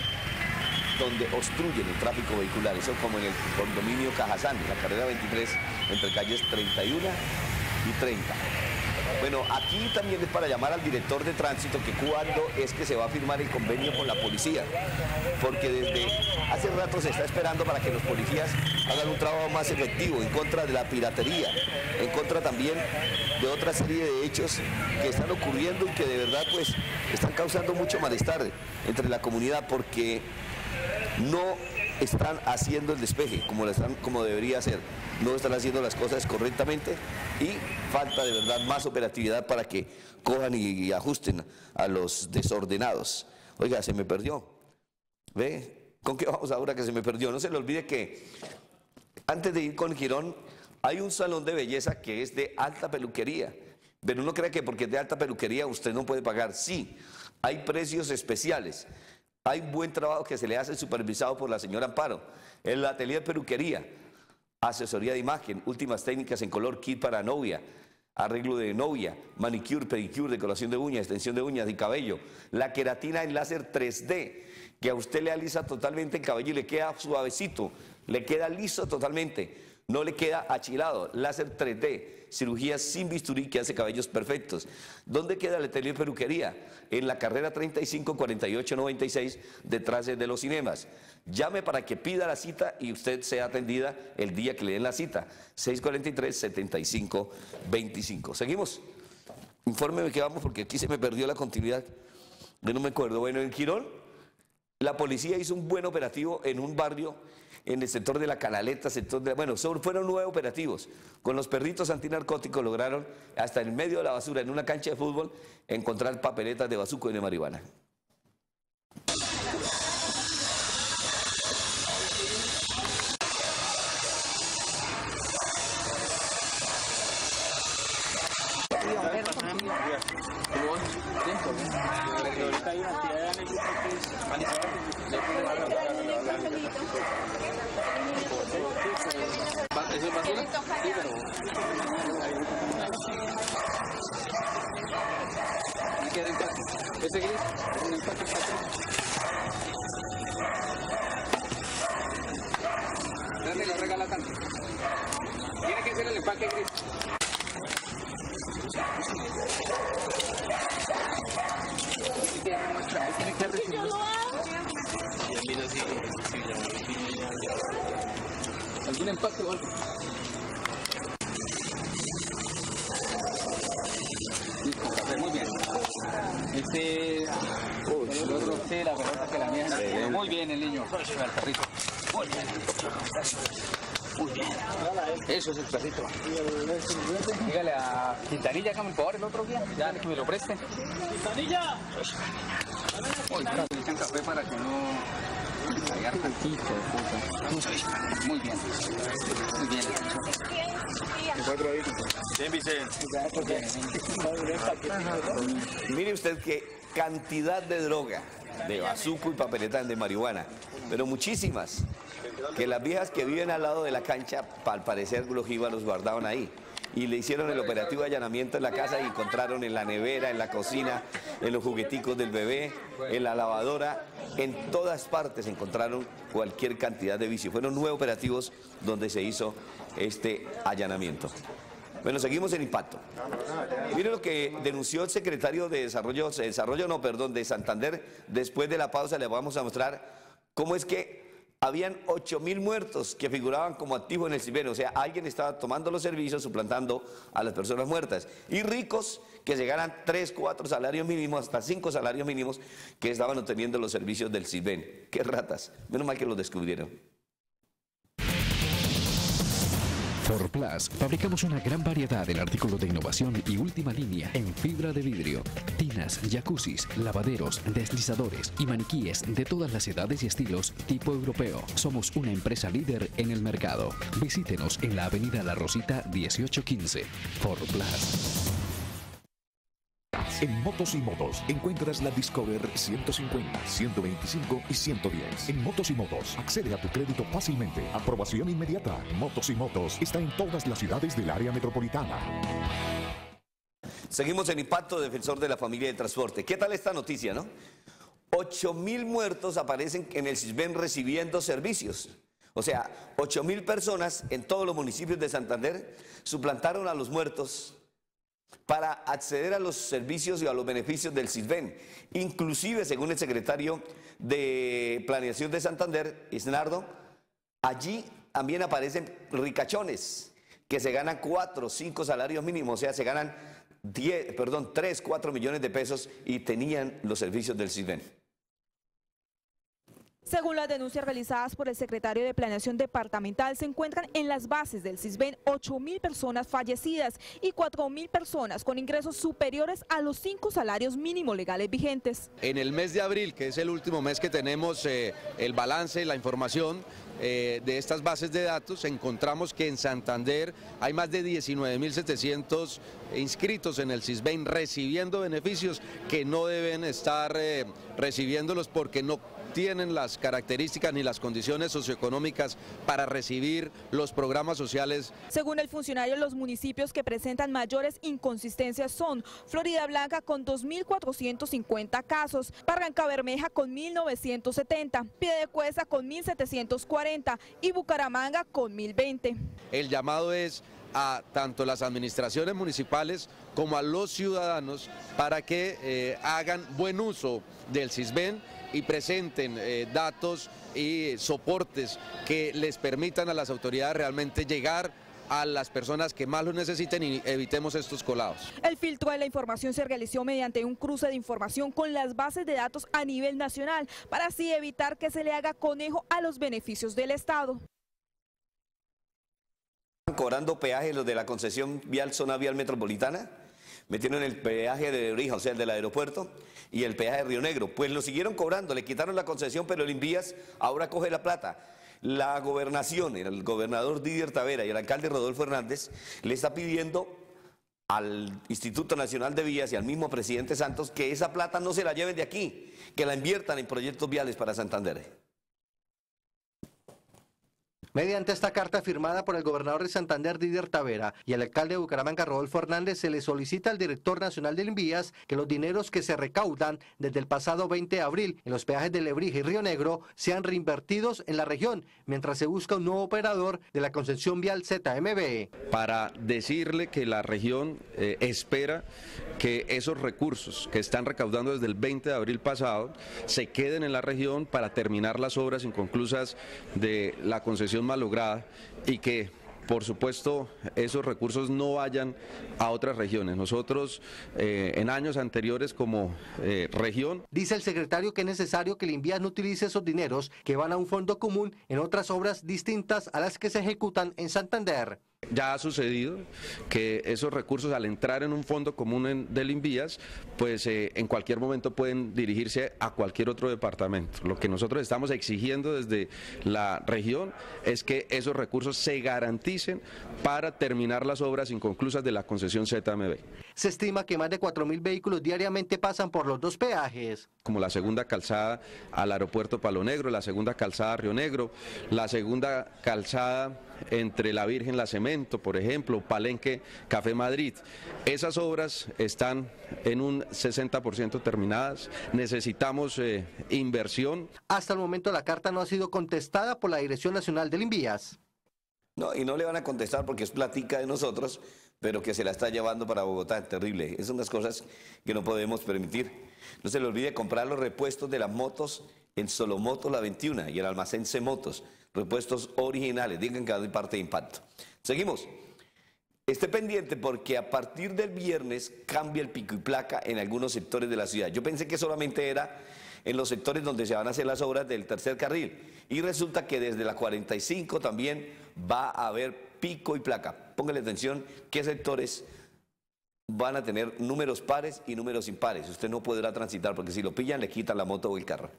donde obstruyen el tráfico vehicular. Eso como en el condominio Cajazán, en la carrera veintitrés, entre calles treinta y uno y treinta. Bueno, aquí también es para llamar al director de tránsito que cuándo es que se va a firmar el convenio con la policía, porque desde hace rato se está esperando para que los policías hagan un trabajo más efectivo en contra de la piratería, en contra también de otra serie de hechos que están ocurriendo y que de verdad pues están causando mucho malestar entre la comunidad, porque no están haciendo el despeje como, lo están, como debería ser, no están haciendo las cosas correctamente y falta de verdad más operatividad para que cojan y, y ajusten a los desordenados. Oiga, se me perdió. ¿Ve? ¿Con qué vamos ahora que se me perdió? No se le olvide que antes de ir con Girón hay un salón de belleza que es de alta peluquería, pero no crea que porque es de alta peluquería usted no puede pagar. Sí, hay precios especiales. Hay buen trabajo que se le hace supervisado por la señora Amparo. El atelier de peluquería, asesoría de imagen, últimas técnicas en color, kit para novia, arreglo de novia, manicure, pedicure, decoración de uñas, extensión de uñas y cabello, la queratina en láser tres D, que a usted le alisa totalmente el cabello y le queda suavecito, le queda liso totalmente, no le queda achilado, láser tres D, cirugía sin bisturí que hace cabellos perfectos. ¿Dónde queda el atelier de peluquería? En la carrera treinta y cinco, cuarenta y ocho, noventa y seis, detrás de los cinemas. Llame para que pida la cita y usted sea atendida el día que le den la cita. seis cuarenta y tres, setenta y cinco, veinticinco. ¿Seguimos? Infórmeme que vamos porque aquí se me perdió la continuidad. Yo no me acuerdo. Bueno, en Girón la policía hizo un buen operativo en un barrio, en el sector de la Canaleta, sector de, bueno, son, fueron nueve operativos. Con los perritos antinarcóticos lograron, hasta en medio de la basura, en una cancha de fútbol, encontrar papeletas de bazuco y de marihuana. ¿Eso es basura? Sí, pero... ¿Y qué empate? ¿Ese gris? ¿Es un empate? ¿Dónde lo regala tanto? Tiene que ser el empaque gris. Tiene que recibir. ¿Algún empate o algo? Muy bien. Este... Uy, el otro, sí, la pelota que la mía. Sí, muy bien el niño. El perrito. Muy bien. Muy bien. Eso es el perrito. Dígale a Quintanilla, hágame el favor el otro día. Ya, que me lo preste. ¡Quintanilla! Uy, le echan café para que no... Callar tantito, muy bien, muy bien. Bien, Vicente. Mire usted qué cantidad de droga, de bazuco y papeletas de marihuana, pero muchísimas, que las viejas que viven al lado de la cancha, al parecer los jíbaros guardaban ahí. Y le hicieron el operativo de allanamiento en la casa y encontraron en la nevera, en la cocina, en los jugueticos del bebé, en la lavadora, en todas partes encontraron cualquier cantidad de vicio. Fueron nueve operativos donde se hizo este allanamiento. Bueno, seguimos en Impacto. Miren lo que denunció el secretario de Desarrollo, Desarrollo no, perdón, de Santander. Después de la pausa les vamos a mostrar cómo es que habían ocho mil muertos que figuraban como activos en el CISBEN, o sea, alguien estaba tomando los servicios, suplantando a las personas muertas. Y ricos que llegaran tres, cuatro salarios mínimos, hasta cinco salarios mínimos, que estaban obteniendo los servicios del CISBEN. ¡Qué ratas! Menos mal que los descubrieron. Forplas, fabricamos una gran variedad en artículos de innovación y última línea en fibra de vidrio, tinas, jacuzzis, lavaderos, deslizadores y maniquíes de todas las edades y estilos tipo europeo. Somos una empresa líder en el mercado. Visítenos en la avenida La Rosita dieciocho quince. Forplas. En Motos y Motos encuentras la Discover ciento cincuenta, ciento veinticinco y ciento diez. En Motos y Motos accede a tu crédito fácilmente. Aprobación inmediata. Motos y Motos está en todas las ciudades del área metropolitana. Seguimos en Impacto, defensor de la familia del transporte. ¿Qué tal esta noticia, no? ocho mil muertos aparecen en el CISBEN recibiendo servicios. O sea, ocho mil personas en todos los municipios de Santander suplantaron a los muertos para acceder a los servicios y a los beneficios del CISBEN. Inclusive, según el secretario de Planeación de Santander, Isnardo, allí también aparecen ricachones que se ganan cuatro, cinco salarios mínimos, o sea, se ganan diez, perdón, tres, cuatro millones de pesos y tenían los servicios del CISBEN. Según las denuncias realizadas por el secretario de Planeación Departamental, se encuentran en las bases del CISBEN ocho mil personas fallecidas y cuatro mil personas con ingresos superiores a los cinco salarios mínimos legales vigentes. En el mes de abril, que es el último mes que tenemos eh, el balance, la información eh, de estas bases de datos, encontramos que en Santander hay más de diecinueve mil setecientos inscritos en el CISBEN recibiendo beneficios que no deben estar eh, recibiéndolos porque no tienen las características ni las condiciones socioeconómicas para recibir los programas sociales. Según el funcionario, los municipios que presentan mayores inconsistencias son Florida Blanca con dos mil cuatrocientos cincuenta casos, Barrancabermeja con mil novecientos setenta, Piedecuesta con mil setecientos cuarenta y Bucaramanga con mil veinte. El llamado es a tanto las administraciones municipales como a los ciudadanos para que eh, hagan buen uso del CISBEN y presenten eh, datos y soportes que les permitan a las autoridades realmente llegar a las personas que más lo necesiten y evitemos estos colados. El filtro de la información se realizó mediante un cruce de información con las bases de datos a nivel nacional, para así evitar que se le haga conejo a los beneficios del Estado. Cobrando peajes los de la concesión vial, zona vial metropolitana, metieron el peaje de Lebrija, o sea, el del aeropuerto, y el peaje de Río Negro. Pues lo siguieron cobrando, le quitaron la concesión, pero el Invías ahora coge la plata. La gobernación, el gobernador Didier Tavera y el alcalde Rodolfo Hernández le está pidiendo al Instituto Nacional de Vías y al mismo presidente Santos que esa plata no se la lleven de aquí, que la inviertan en proyectos viales para Santander. Mediante esta carta firmada por el gobernador de Santander, Didier Tavera, y el alcalde de Bucaramanga, Rodolfo Hernández, se le solicita al director nacional del Invías que los dineros que se recaudan desde el pasado veinte de abril en los peajes de Lebrija y Río Negro sean reinvertidos en la región, mientras se busca un nuevo operador de la concesión vial Z M B. Para decirle que la región eh, espera que esos recursos que están recaudando desde el veinte de abril pasado se queden en la región para terminar las obras inconclusas de la concesión malograda y que, por supuesto, esos recursos no vayan a otras regiones. Nosotros, eh, en años anteriores como eh, región... Dice el secretario que es necesario que el Invías no utilice esos dineros que van a un fondo común en otras obras distintas a las que se ejecutan en Santander. Ya ha sucedido que esos recursos, al entrar en un fondo común en, del Invías, pues eh, en cualquier momento pueden dirigirse a cualquier otro departamento. Lo que nosotros estamos exigiendo desde la región es que esos recursos se garanticen para terminar las obras inconclusas de la concesión Z M B. Se estima que más de cuatro mil vehículos diariamente pasan por los dos peajes. Como la segunda calzada al aeropuerto Palo Negro, la segunda calzada a Río Negro, la segunda calzada entre La Virgen, La Cemento, por ejemplo, Palenque, Café Madrid. Esas obras están en un sesenta por ciento terminadas, necesitamos eh, inversión. Hasta el momento la carta no ha sido contestada por la Dirección Nacional del Invías. No, y no le van a contestar porque es platica de nosotros, pero que se la está llevando para Bogotá, terrible. Es unas cosas que no podemos permitir. No se le olvide comprar los repuestos de las motos en Solomotos La veintiuno y el almacén C Motos, repuestos originales, digan que hay parte de impacto. Seguimos. Esté pendiente porque a partir del viernes cambia el pico y placa en algunos sectores de la ciudad. Yo pensé que solamente era en los sectores donde se van a hacer las obras del tercer carril y resulta que desde la cuarenta y cinco también va a haber pico y placa. Póngale atención qué sectores van a tener números pares y números impares. Usted no podrá transitar porque si lo pillan le quitan la moto o el carro.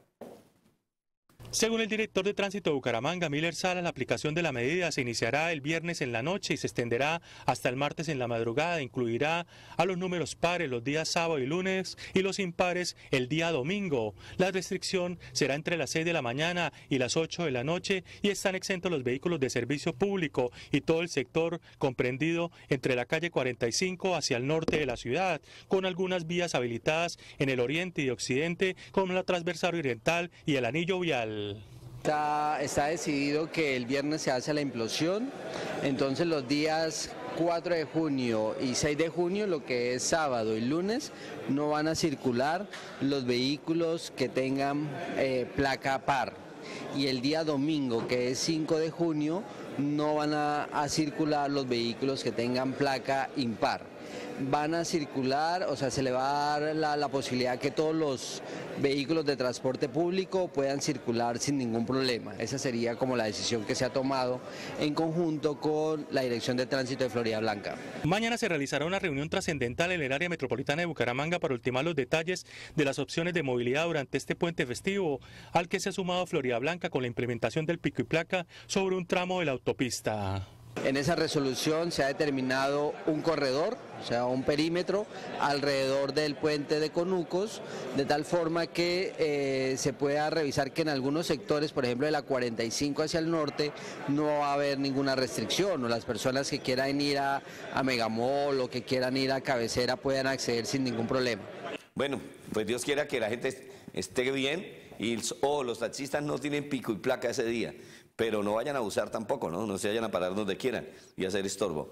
Según el director de tránsito de Bucaramanga, Miller Sala, la aplicación de la medida se iniciará el viernes en la noche y se extenderá hasta el martes en la madrugada. Incluirá a los números pares los días sábado y lunes y los impares el día domingo. La restricción será entre las seis de la mañana y las ocho de la noche y están exentos los vehículos de servicio público y todo el sector comprendido entre la calle cuarenta y cinco hacia el norte de la ciudad, con algunas vías habilitadas en el oriente y occidente como la transversal oriental y el anillo vial. Está, está decidido que el viernes se hace la implosión, entonces los días cuatro de junio y seis de junio, lo que es sábado y lunes, no van a circular los vehículos que tengan eh, placa par. Y el día domingo, que es cinco de junio, no van a, a circular los vehículos que tengan placa impar. Van a circular, o sea, se le va a dar la, la posibilidad que todos los vehículos de transporte público puedan circular sin ningún problema. Esa sería como la decisión que se ha tomado en conjunto con la Dirección de Tránsito de Florida Blanca. Mañana se realizará una reunión trascendental en el área metropolitana de Bucaramanga para ultimar los detalles de las opciones de movilidad durante este puente festivo, al que se ha sumado Florida Blanca con la implementación del pico y placa sobre un tramo de la autopista. En esa resolución se ha determinado un corredor, o sea, un perímetro alrededor del puente de Conucos, de tal forma que eh, se pueda revisar que en algunos sectores, por ejemplo de la cuarenta y cinco hacia el norte, no va a haber ninguna restricción, o las personas que quieran ir a, a Megamall o que quieran ir a Cabecera puedan acceder sin ningún problema. Bueno, pues Dios quiera que la gente esté bien y o los taxistas no tienen pico y placa ese día. Pero no vayan a abusar tampoco, ¿no? No se vayan a parar donde quieran y hacer estorbo.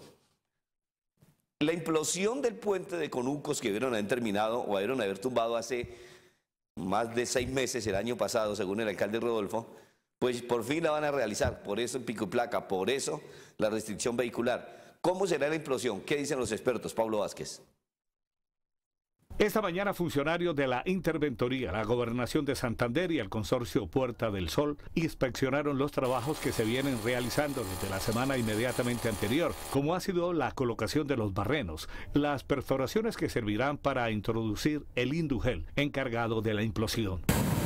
La implosión del puente de Conucos que vieron haber terminado o vieron haber tumbado hace más de seis meses, el año pasado, según el alcalde Rodolfo, pues por fin la van a realizar, por eso el pico y placa, por eso la restricción vehicular. ¿Cómo será la implosión? ¿Qué dicen los expertos? Pablo Vázquez. Esta mañana funcionarios de la Interventoría, la Gobernación de Santander y el Consorcio Puerta del Sol inspeccionaron los trabajos que se vienen realizando desde la semana inmediatamente anterior, como ha sido la colocación de los barrenos, las perforaciones que servirán para introducir el indugel encargado de la implosión.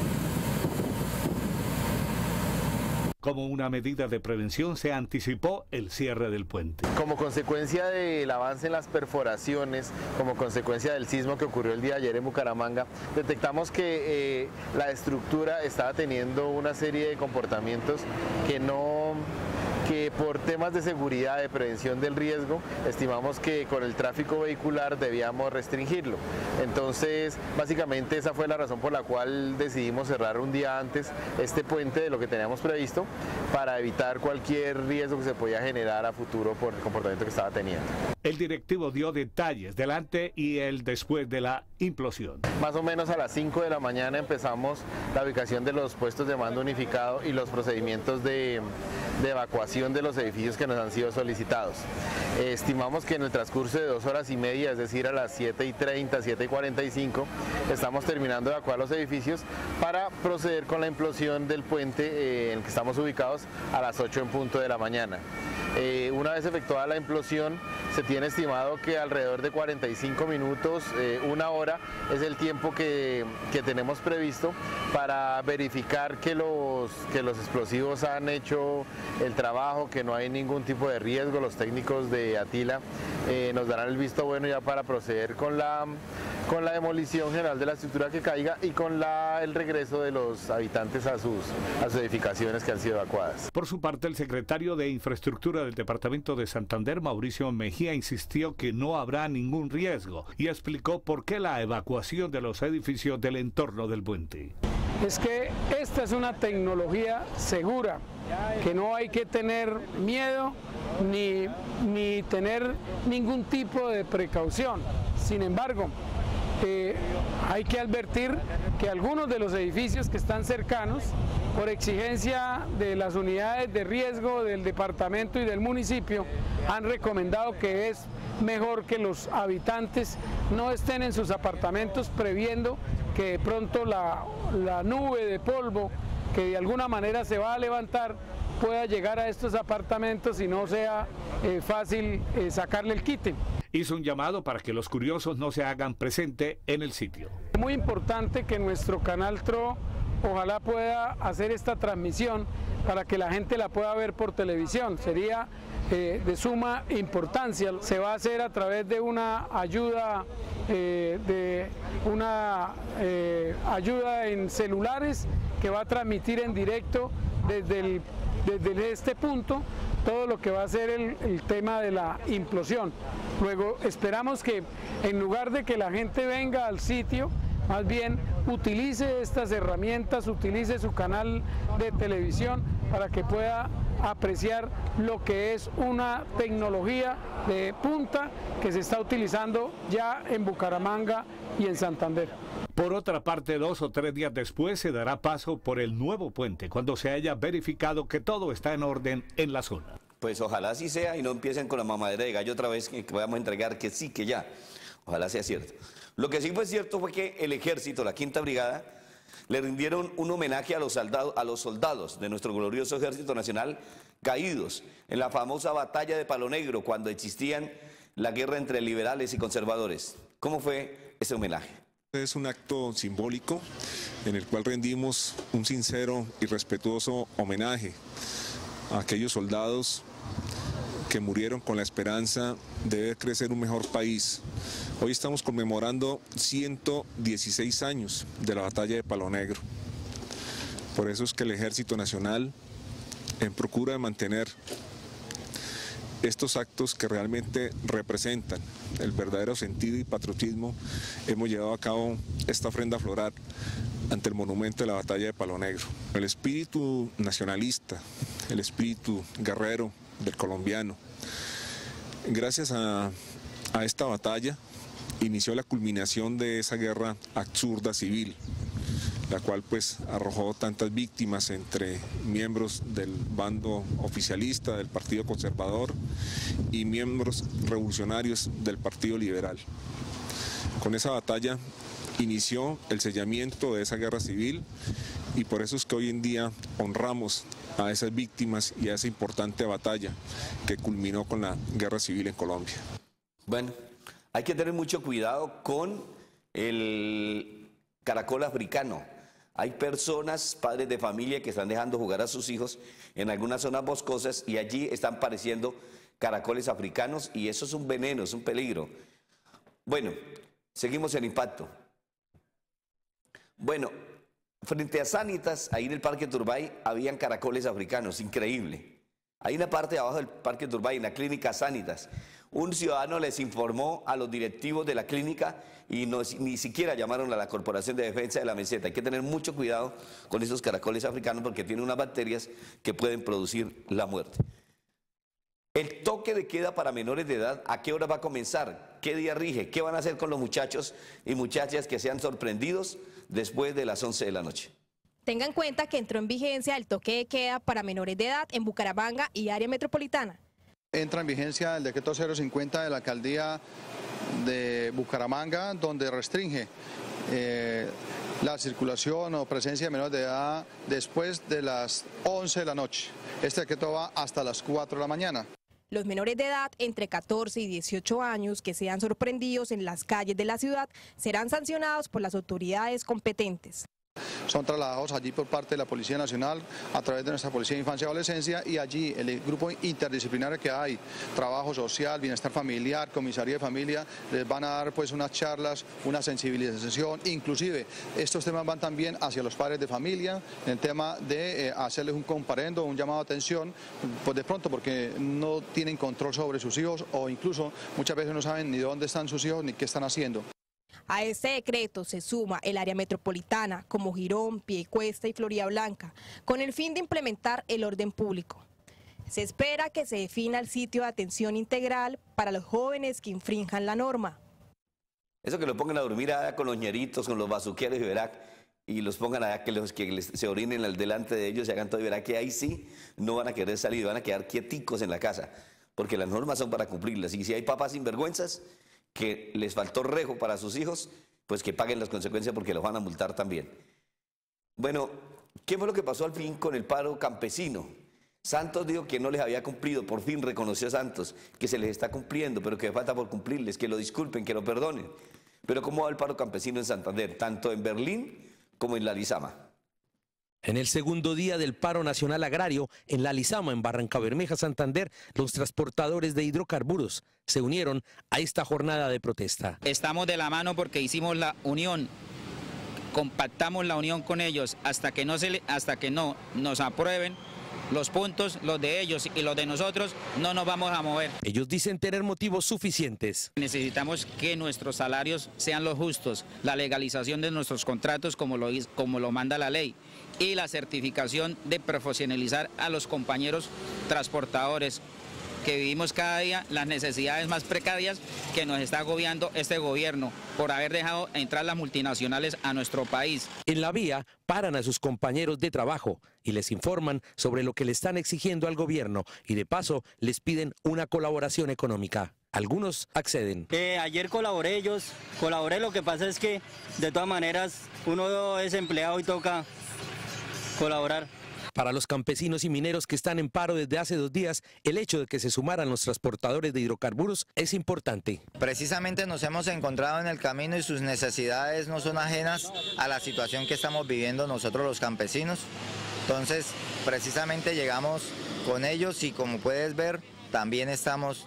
Como una medida de prevención se anticipó el cierre del puente. Como consecuencia del avance en las perforaciones, como consecuencia del sismo que ocurrió el día de ayer en Bucaramanga, detectamos que eh, la estructura estaba teniendo una serie de comportamientos que no... que por temas de seguridad, de prevención del riesgo, estimamos que con el tráfico vehicular debíamos restringirlo. Entonces, básicamente esa fue la razón por la cual decidimos cerrar un día antes este puente de lo que teníamos previsto, para evitar cualquier riesgo que se podía generar a futuro por el comportamiento que estaba teniendo. El directivo dio detalles del antes y el después de la implosión. Más o menos a las cinco de la mañana empezamos la ubicación de los puestos de mando unificado y los procedimientos de, de evacuación de los edificios que nos han sido solicitados. Eh, estimamos que en el transcurso de dos horas y media, es decir, a las siete y treinta, siete y cuarenta y cinco, estamos terminando de evacuar los edificios para proceder con la implosión del puente eh, en el que estamos ubicados a las ocho en punto de la mañana. Eh, una vez efectuada la implosión, se tiene estimado que alrededor de cuarenta y cinco minutos, eh, una hora, es el tiempo que, que tenemos previsto para verificar que los, que los explosivos han hecho el trabajo, que no hay ningún tipo de riesgo. Los técnicos de Atila eh, nos darán el visto bueno ya para proceder con la, con la demolición general de la estructura que caiga y con la, el regreso de los habitantes a sus, a sus edificaciones que han sido evacuadas. Por su parte, el secretario de Infraestructura del Departamento de Santander, Mauricio Mejía, insistió que no habrá ningún riesgo y explicó por qué la evacuación de los edificios del entorno del puente. Es que esta es una tecnología segura, que no hay que tener miedo ni, ni tener ningún tipo de precaución. Sin embargo, eh, hay que advertir que algunos de los edificios que están cercanos, por exigencia de las unidades de riesgo del departamento y del municipio, han recomendado que es mejor que los habitantes no estén en sus apartamentos previendo que de pronto la, la nube de polvo que de alguna manera se va a levantar pueda llegar a estos apartamentos y no sea eh, fácil eh, sacarle el quite. Hizo un llamado para que los curiosos no se hagan presente en el sitio. Es muy importante que nuestro canal T R O ojalá pueda hacer esta transmisión para que la gente la pueda ver por televisión. Sería eh, de suma importancia. Se va a hacer a través de una ayuda, eh, de una eh, ayuda en celulares que va a transmitir en directo desde, el, desde este punto todo lo que va a ser el, el tema de la implosión. Luego esperamos que en lugar de que la gente venga al sitio, más bien utilice estas herramientas, utilice su canal de televisión para que pueda apreciar lo que es una tecnología de punta que se está utilizando ya en Bucaramanga y en Santander. Por otra parte, dos o tres días después se dará paso por el nuevo puente cuando se haya verificado que todo está en orden en la zona. Pues ojalá así sea y no empiecen con la mamadera de gallo otra vez que vamos a entregar que sí, que ya. Ojalá sea cierto. Lo que sí fue cierto fue que el ejército, la Quinta Brigada, le rindieron un homenaje a los soldados, a los soldados de nuestro glorioso Ejército Nacional caídos en la famosa batalla de Palo Negro cuando existían la guerra entre liberales y conservadores. ¿Cómo fue ese homenaje? Es un acto simbólico en el cual rendimos un sincero y respetuoso homenaje a aquellos soldados que murieron con la esperanza de ver crecer un mejor país. Hoy estamos conmemorando ciento dieciséis años de la batalla de Palo Negro. Por eso es que el Ejército Nacional, en procura de mantener estos actos que realmente representan el verdadero sentido y patriotismo, hemos llevado a cabo esta ofrenda floral ante el monumento de la batalla de Palo Negro. El espíritu nacionalista, el espíritu guerrero del colombiano, gracias a, a esta batalla inició la culminación de esa guerra absurda civil, la cual pues arrojó tantas víctimas entre miembros del bando oficialista, del Partido Conservador y miembros revolucionarios del Partido Liberal. Con esa batalla inició el sellamiento de esa guerra civil y por eso es que hoy en día honramos a esas víctimas y a esa importante batalla que culminó con la guerra civil en Colombia. Bueno, hay que tener mucho cuidado con el caracol africano. Hay personas, padres de familia, que están dejando jugar a sus hijos en algunas zonas boscosas y allí están apareciendo caracoles africanos y eso es un veneno, es un peligro. Bueno, seguimos el impacto. Bueno, frente a Sanitas, ahí en el Parque Turbay, habían caracoles africanos, increíble. Ahí en la parte de abajo del Parque Turbay, en la clínica Sanitas, un ciudadano les informó a los directivos de la clínica y no, ni siquiera llamaron a la Corporación de Defensa de la Meseta. Hay que tener mucho cuidado con esos caracoles africanos porque tienen unas bacterias que pueden producir la muerte. El toque de queda para menores de edad, ¿a qué hora va a comenzar? ¿Qué día rige? ¿Qué van a hacer con los muchachos y muchachas que sean sorprendidos después de las once de la noche? Tenga en cuenta que entró en vigencia el toque de queda para menores de edad en Bucaramanga y área metropolitana. Entra en vigencia el decreto cero cincuenta de la alcaldía de Bucaramanga, donde restringe eh, la circulación o presencia de menores de edad después de las once de la noche. Este decreto va hasta las cuatro de la mañana. Los menores de edad entre catorce y dieciocho años que sean sorprendidos en las calles de la ciudad serán sancionados por las autoridades competentes. Son trasladados allí por parte de la Policía Nacional a través de nuestra Policía de Infancia y Adolescencia y allí el grupo interdisciplinario que hay, trabajo social, bienestar familiar, comisaría de familia, les van a dar pues unas charlas, una sensibilización, inclusive estos temas van también hacia los padres de familia, en el tema de eh, hacerles un comparendo, un llamado de atención, pues de pronto porque no tienen control sobre sus hijos o incluso muchas veces no saben ni dónde están sus hijos ni qué están haciendo. A este decreto se suma el área metropolitana como Girón, Piedecuesta y Florida Blanca, con el fin de implementar el orden público. Se espera que se defina el sitio de atención integral para los jóvenes que infrinjan la norma. Eso que lo pongan a dormir allá con los ñeritos, con los bazuqueros y verá, y los pongan allá que, los, que les, se orinen al delante de ellos y hagan todo y verá que ahí sí no van a querer salir, van a quedar quieticos en la casa, porque las normas son para cumplirlas. Y si hay papás sinvergüenzas que les faltó rejo para sus hijos, pues que paguen las consecuencias porque los van a multar también. Bueno, ¿qué fue lo que pasó al fin con el paro campesino? Santos dijo que no les había cumplido, por fin reconoció Santos que se les está cumpliendo, pero que falta por cumplirles, que lo disculpen, que lo perdonen. Pero ¿cómo va el paro campesino en Santander, tanto en Berlín como en La Lizama? En el segundo día del paro nacional agrario, en La Lizama, en Barrancabermeja, Santander, los transportadores de hidrocarburos se unieron a esta jornada de protesta. Estamos de la mano porque hicimos la unión, compactamos la unión con ellos hasta que no, se le, hasta que no nos aprueben los puntos, los de ellos y los de nosotros, no nos vamos a mover. Ellos dicen tener motivos suficientes. Necesitamos que nuestros salarios sean los justos, la legalización de nuestros contratos como lo, como lo manda la ley y la certificación de profesionalizar a los compañeros transportadores que vivimos cada día las necesidades más precarias que nos está agobiando este gobierno por haber dejado entrar las multinacionales a nuestro país. En la vía paran a sus compañeros de trabajo y les informan sobre lo que le están exigiendo al gobierno y de paso les piden una colaboración económica. Algunos acceden. Eh, ayer colaboré ellos, colaboré, lo que pasa es que de todas maneras uno es empleado y toca colaborar. Para los campesinos y mineros que están en paro desde hace dos días, el hecho de que se sumaran los transportadores de hidrocarburos es importante. Precisamente nos hemos encontrado en el camino y sus necesidades no son ajenas a la situación que estamos viviendo nosotros los campesinos. Entonces, precisamente llegamos con ellos y como puedes ver, también estamos...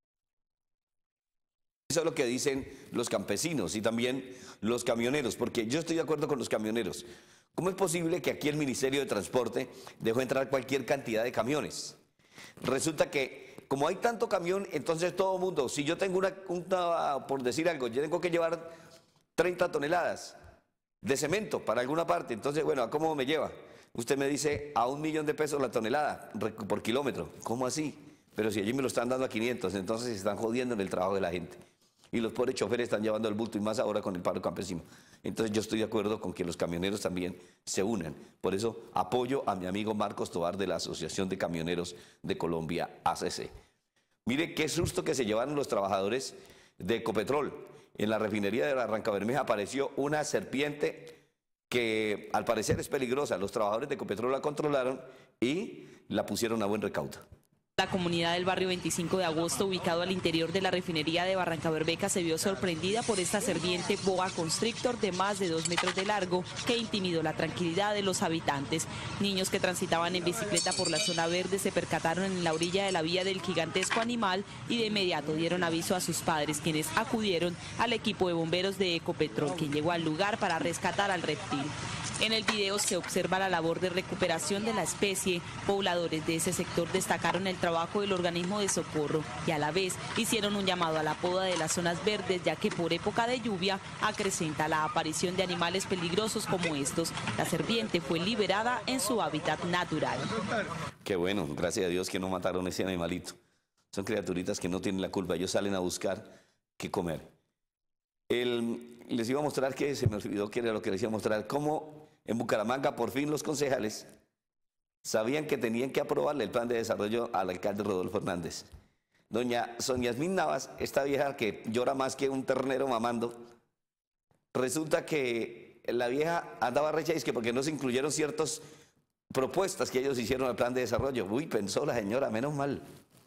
Eso es lo que dicen los campesinos y también los camioneros, porque yo estoy de acuerdo con los camioneros. ¿Cómo es posible que aquí el Ministerio de Transporte dejó entrar cualquier cantidad de camiones? Resulta que como hay tanto camión, entonces todo el mundo, si yo tengo una, una, por decir algo, yo tengo que llevar treinta toneladas de cemento para alguna parte, entonces bueno, ¿a cómo me lleva? Usted me dice a un millón de pesos la tonelada por kilómetro. ¿Cómo así? Pero si allí me lo están dando a quinientos, entonces se están jodiendo en el trabajo de la gente. Y los pobres choferes están llevando el bulto y más ahora con el paro campesino. Entonces yo estoy de acuerdo con que los camioneros también se unan. Por eso apoyo a mi amigo Marcos Tovar de la Asociación de Camioneros de Colombia, A C C. Mire qué susto que se llevaron los trabajadores de Ecopetrol. En la refinería de Barrancabermeja apareció una serpiente que al parecer es peligrosa. Los trabajadores de Ecopetrol la controlaron y la pusieron a buen recaudo. La comunidad del barrio veinticinco de agosto, ubicado al interior de la refinería de Barrancabermeja, se vio sorprendida por esta serpiente boa constrictor de más de dos metros de largo que intimidó la tranquilidad de los habitantes. Niños que transitaban en bicicleta por la zona verde se percataron en la orilla de la vía del gigantesco animal y de inmediato dieron aviso a sus padres, quienes acudieron al equipo de bomberos de Ecopetrol, quien llegó al lugar para rescatar al reptil. En el video se observa la labor de recuperación de la especie. Pobladores de ese sector destacaron el trabajo del organismo de socorro y a la vez hicieron un llamado a la poda de las zonas verdes, ya que por época de lluvia acrecenta la aparición de animales peligrosos como estos. La serpiente fue liberada en su hábitat natural. Qué bueno, gracias a Dios que no mataron ese animalito. Son criaturitas que no tienen la culpa, ellos salen a buscar qué comer. El, les iba a mostrar que se me olvidó que era lo que les iba a mostrar, cómo en Bucaramanga por fin los concejales sabían que tenían que aprobarle el plan de desarrollo al alcalde Rodolfo Hernández. Doña Sonia Yasmín Navas, esta vieja que llora más que un ternero mamando, resulta que la vieja andaba recha y es que porque no se incluyeron ciertas propuestas que ellos hicieron al plan de desarrollo. Uy, pensó la señora, menos mal.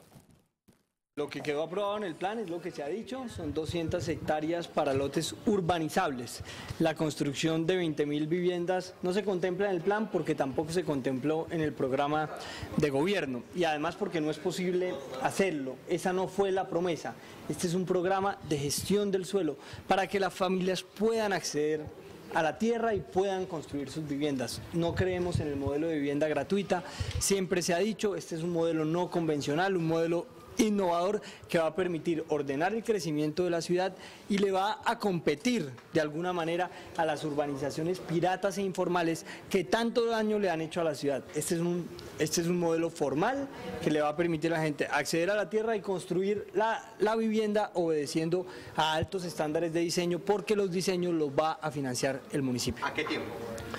Lo que quedó aprobado en el plan es lo que se ha dicho, son doscientas hectáreas para lotes urbanizables. La construcción de veinte mil viviendas no se contempla en el plan porque tampoco se contempló en el programa de gobierno y además porque no es posible hacerlo, esa no fue la promesa. Este es un programa de gestión del suelo para que las familias puedan acceder a la tierra y puedan construir sus viviendas. No creemos en el modelo de vivienda gratuita, siempre se ha dicho, este es un modelo no convencional, un modelo innovador que va a permitir ordenar el crecimiento de la ciudad y le va a competir de alguna manera a las urbanizaciones piratas e informales que tanto daño le han hecho a la ciudad. Este es un, este es un modelo formal que le va a permitir a la gente acceder a la tierra y construir la, la vivienda obedeciendo a altos estándares de diseño porque los diseños los va a financiar el municipio. ¿A qué tiempo?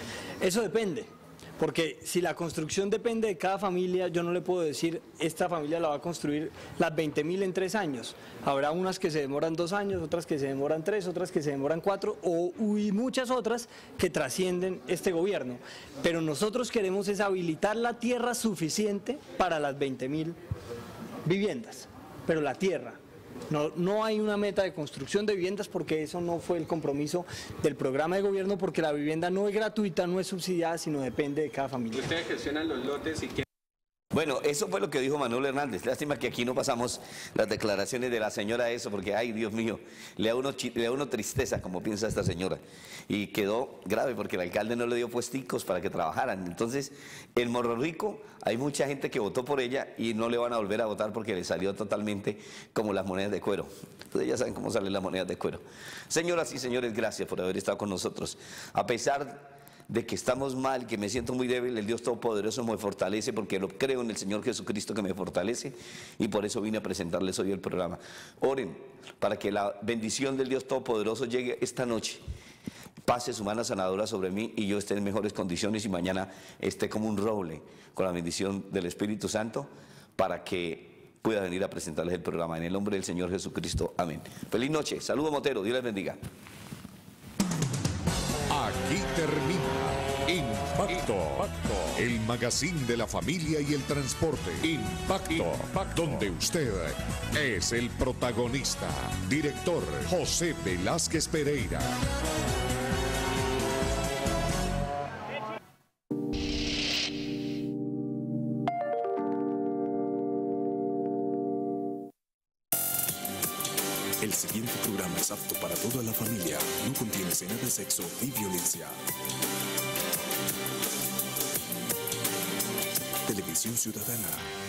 Eso depende. Porque si la construcción depende de cada familia, yo no le puedo decir, esta familia la va a construir las veinte mil en tres años. Habrá unas que se demoran dos años, otras que se demoran tres, otras que se demoran cuatro, o y muchas otras que trascienden este gobierno. Pero nosotros queremos es habilitar la tierra suficiente para las veinte mil viviendas, pero la tierra. No, no hay una meta de construcción de viviendas porque eso no fue el compromiso del programa de gobierno, porque la vivienda no es gratuita, no es subsidiada, sino depende de cada familia. Ustedes gestionan los lotes y quién... Bueno, eso fue lo que dijo Manuel Hernández. Lástima que aquí no pasamos las declaraciones de la señora eso, porque, ay, Dios mío, le da uno, le da uno tristeza como piensa esta señora. Y quedó grave porque el alcalde no le dio puesticos para que trabajaran. Entonces, en Morro Rico hay mucha gente que votó por ella y no le van a volver a votar porque le salió totalmente como las monedas de cuero. Ustedes ya saben cómo salen las monedas de cuero. Señoras y señores, gracias por haber estado con nosotros. A pesar de que estamos mal, que me siento muy débil, el Dios Todopoderoso me fortalece porque lo creo en el Señor Jesucristo que me fortalece y por eso vine a presentarles hoy el programa. Oren para que la bendición del Dios Todopoderoso llegue esta noche, pase su mano sanadora sobre mí y yo esté en mejores condiciones y mañana esté como un roble con la bendición del Espíritu Santo para que pueda venir a presentarles el programa. En el nombre del Señor Jesucristo, amén. Feliz noche, saludo Motero, Dios les bendiga. Aquí termina Impacto, Impacto, el magazine de la familia y el transporte. Impacto, Impacto, donde usted es el protagonista. Director José Velázquez Pereira. El siguiente programa es apto para toda la familia. No contiene escenas de sexo y violencia. Televisión Ciudadana.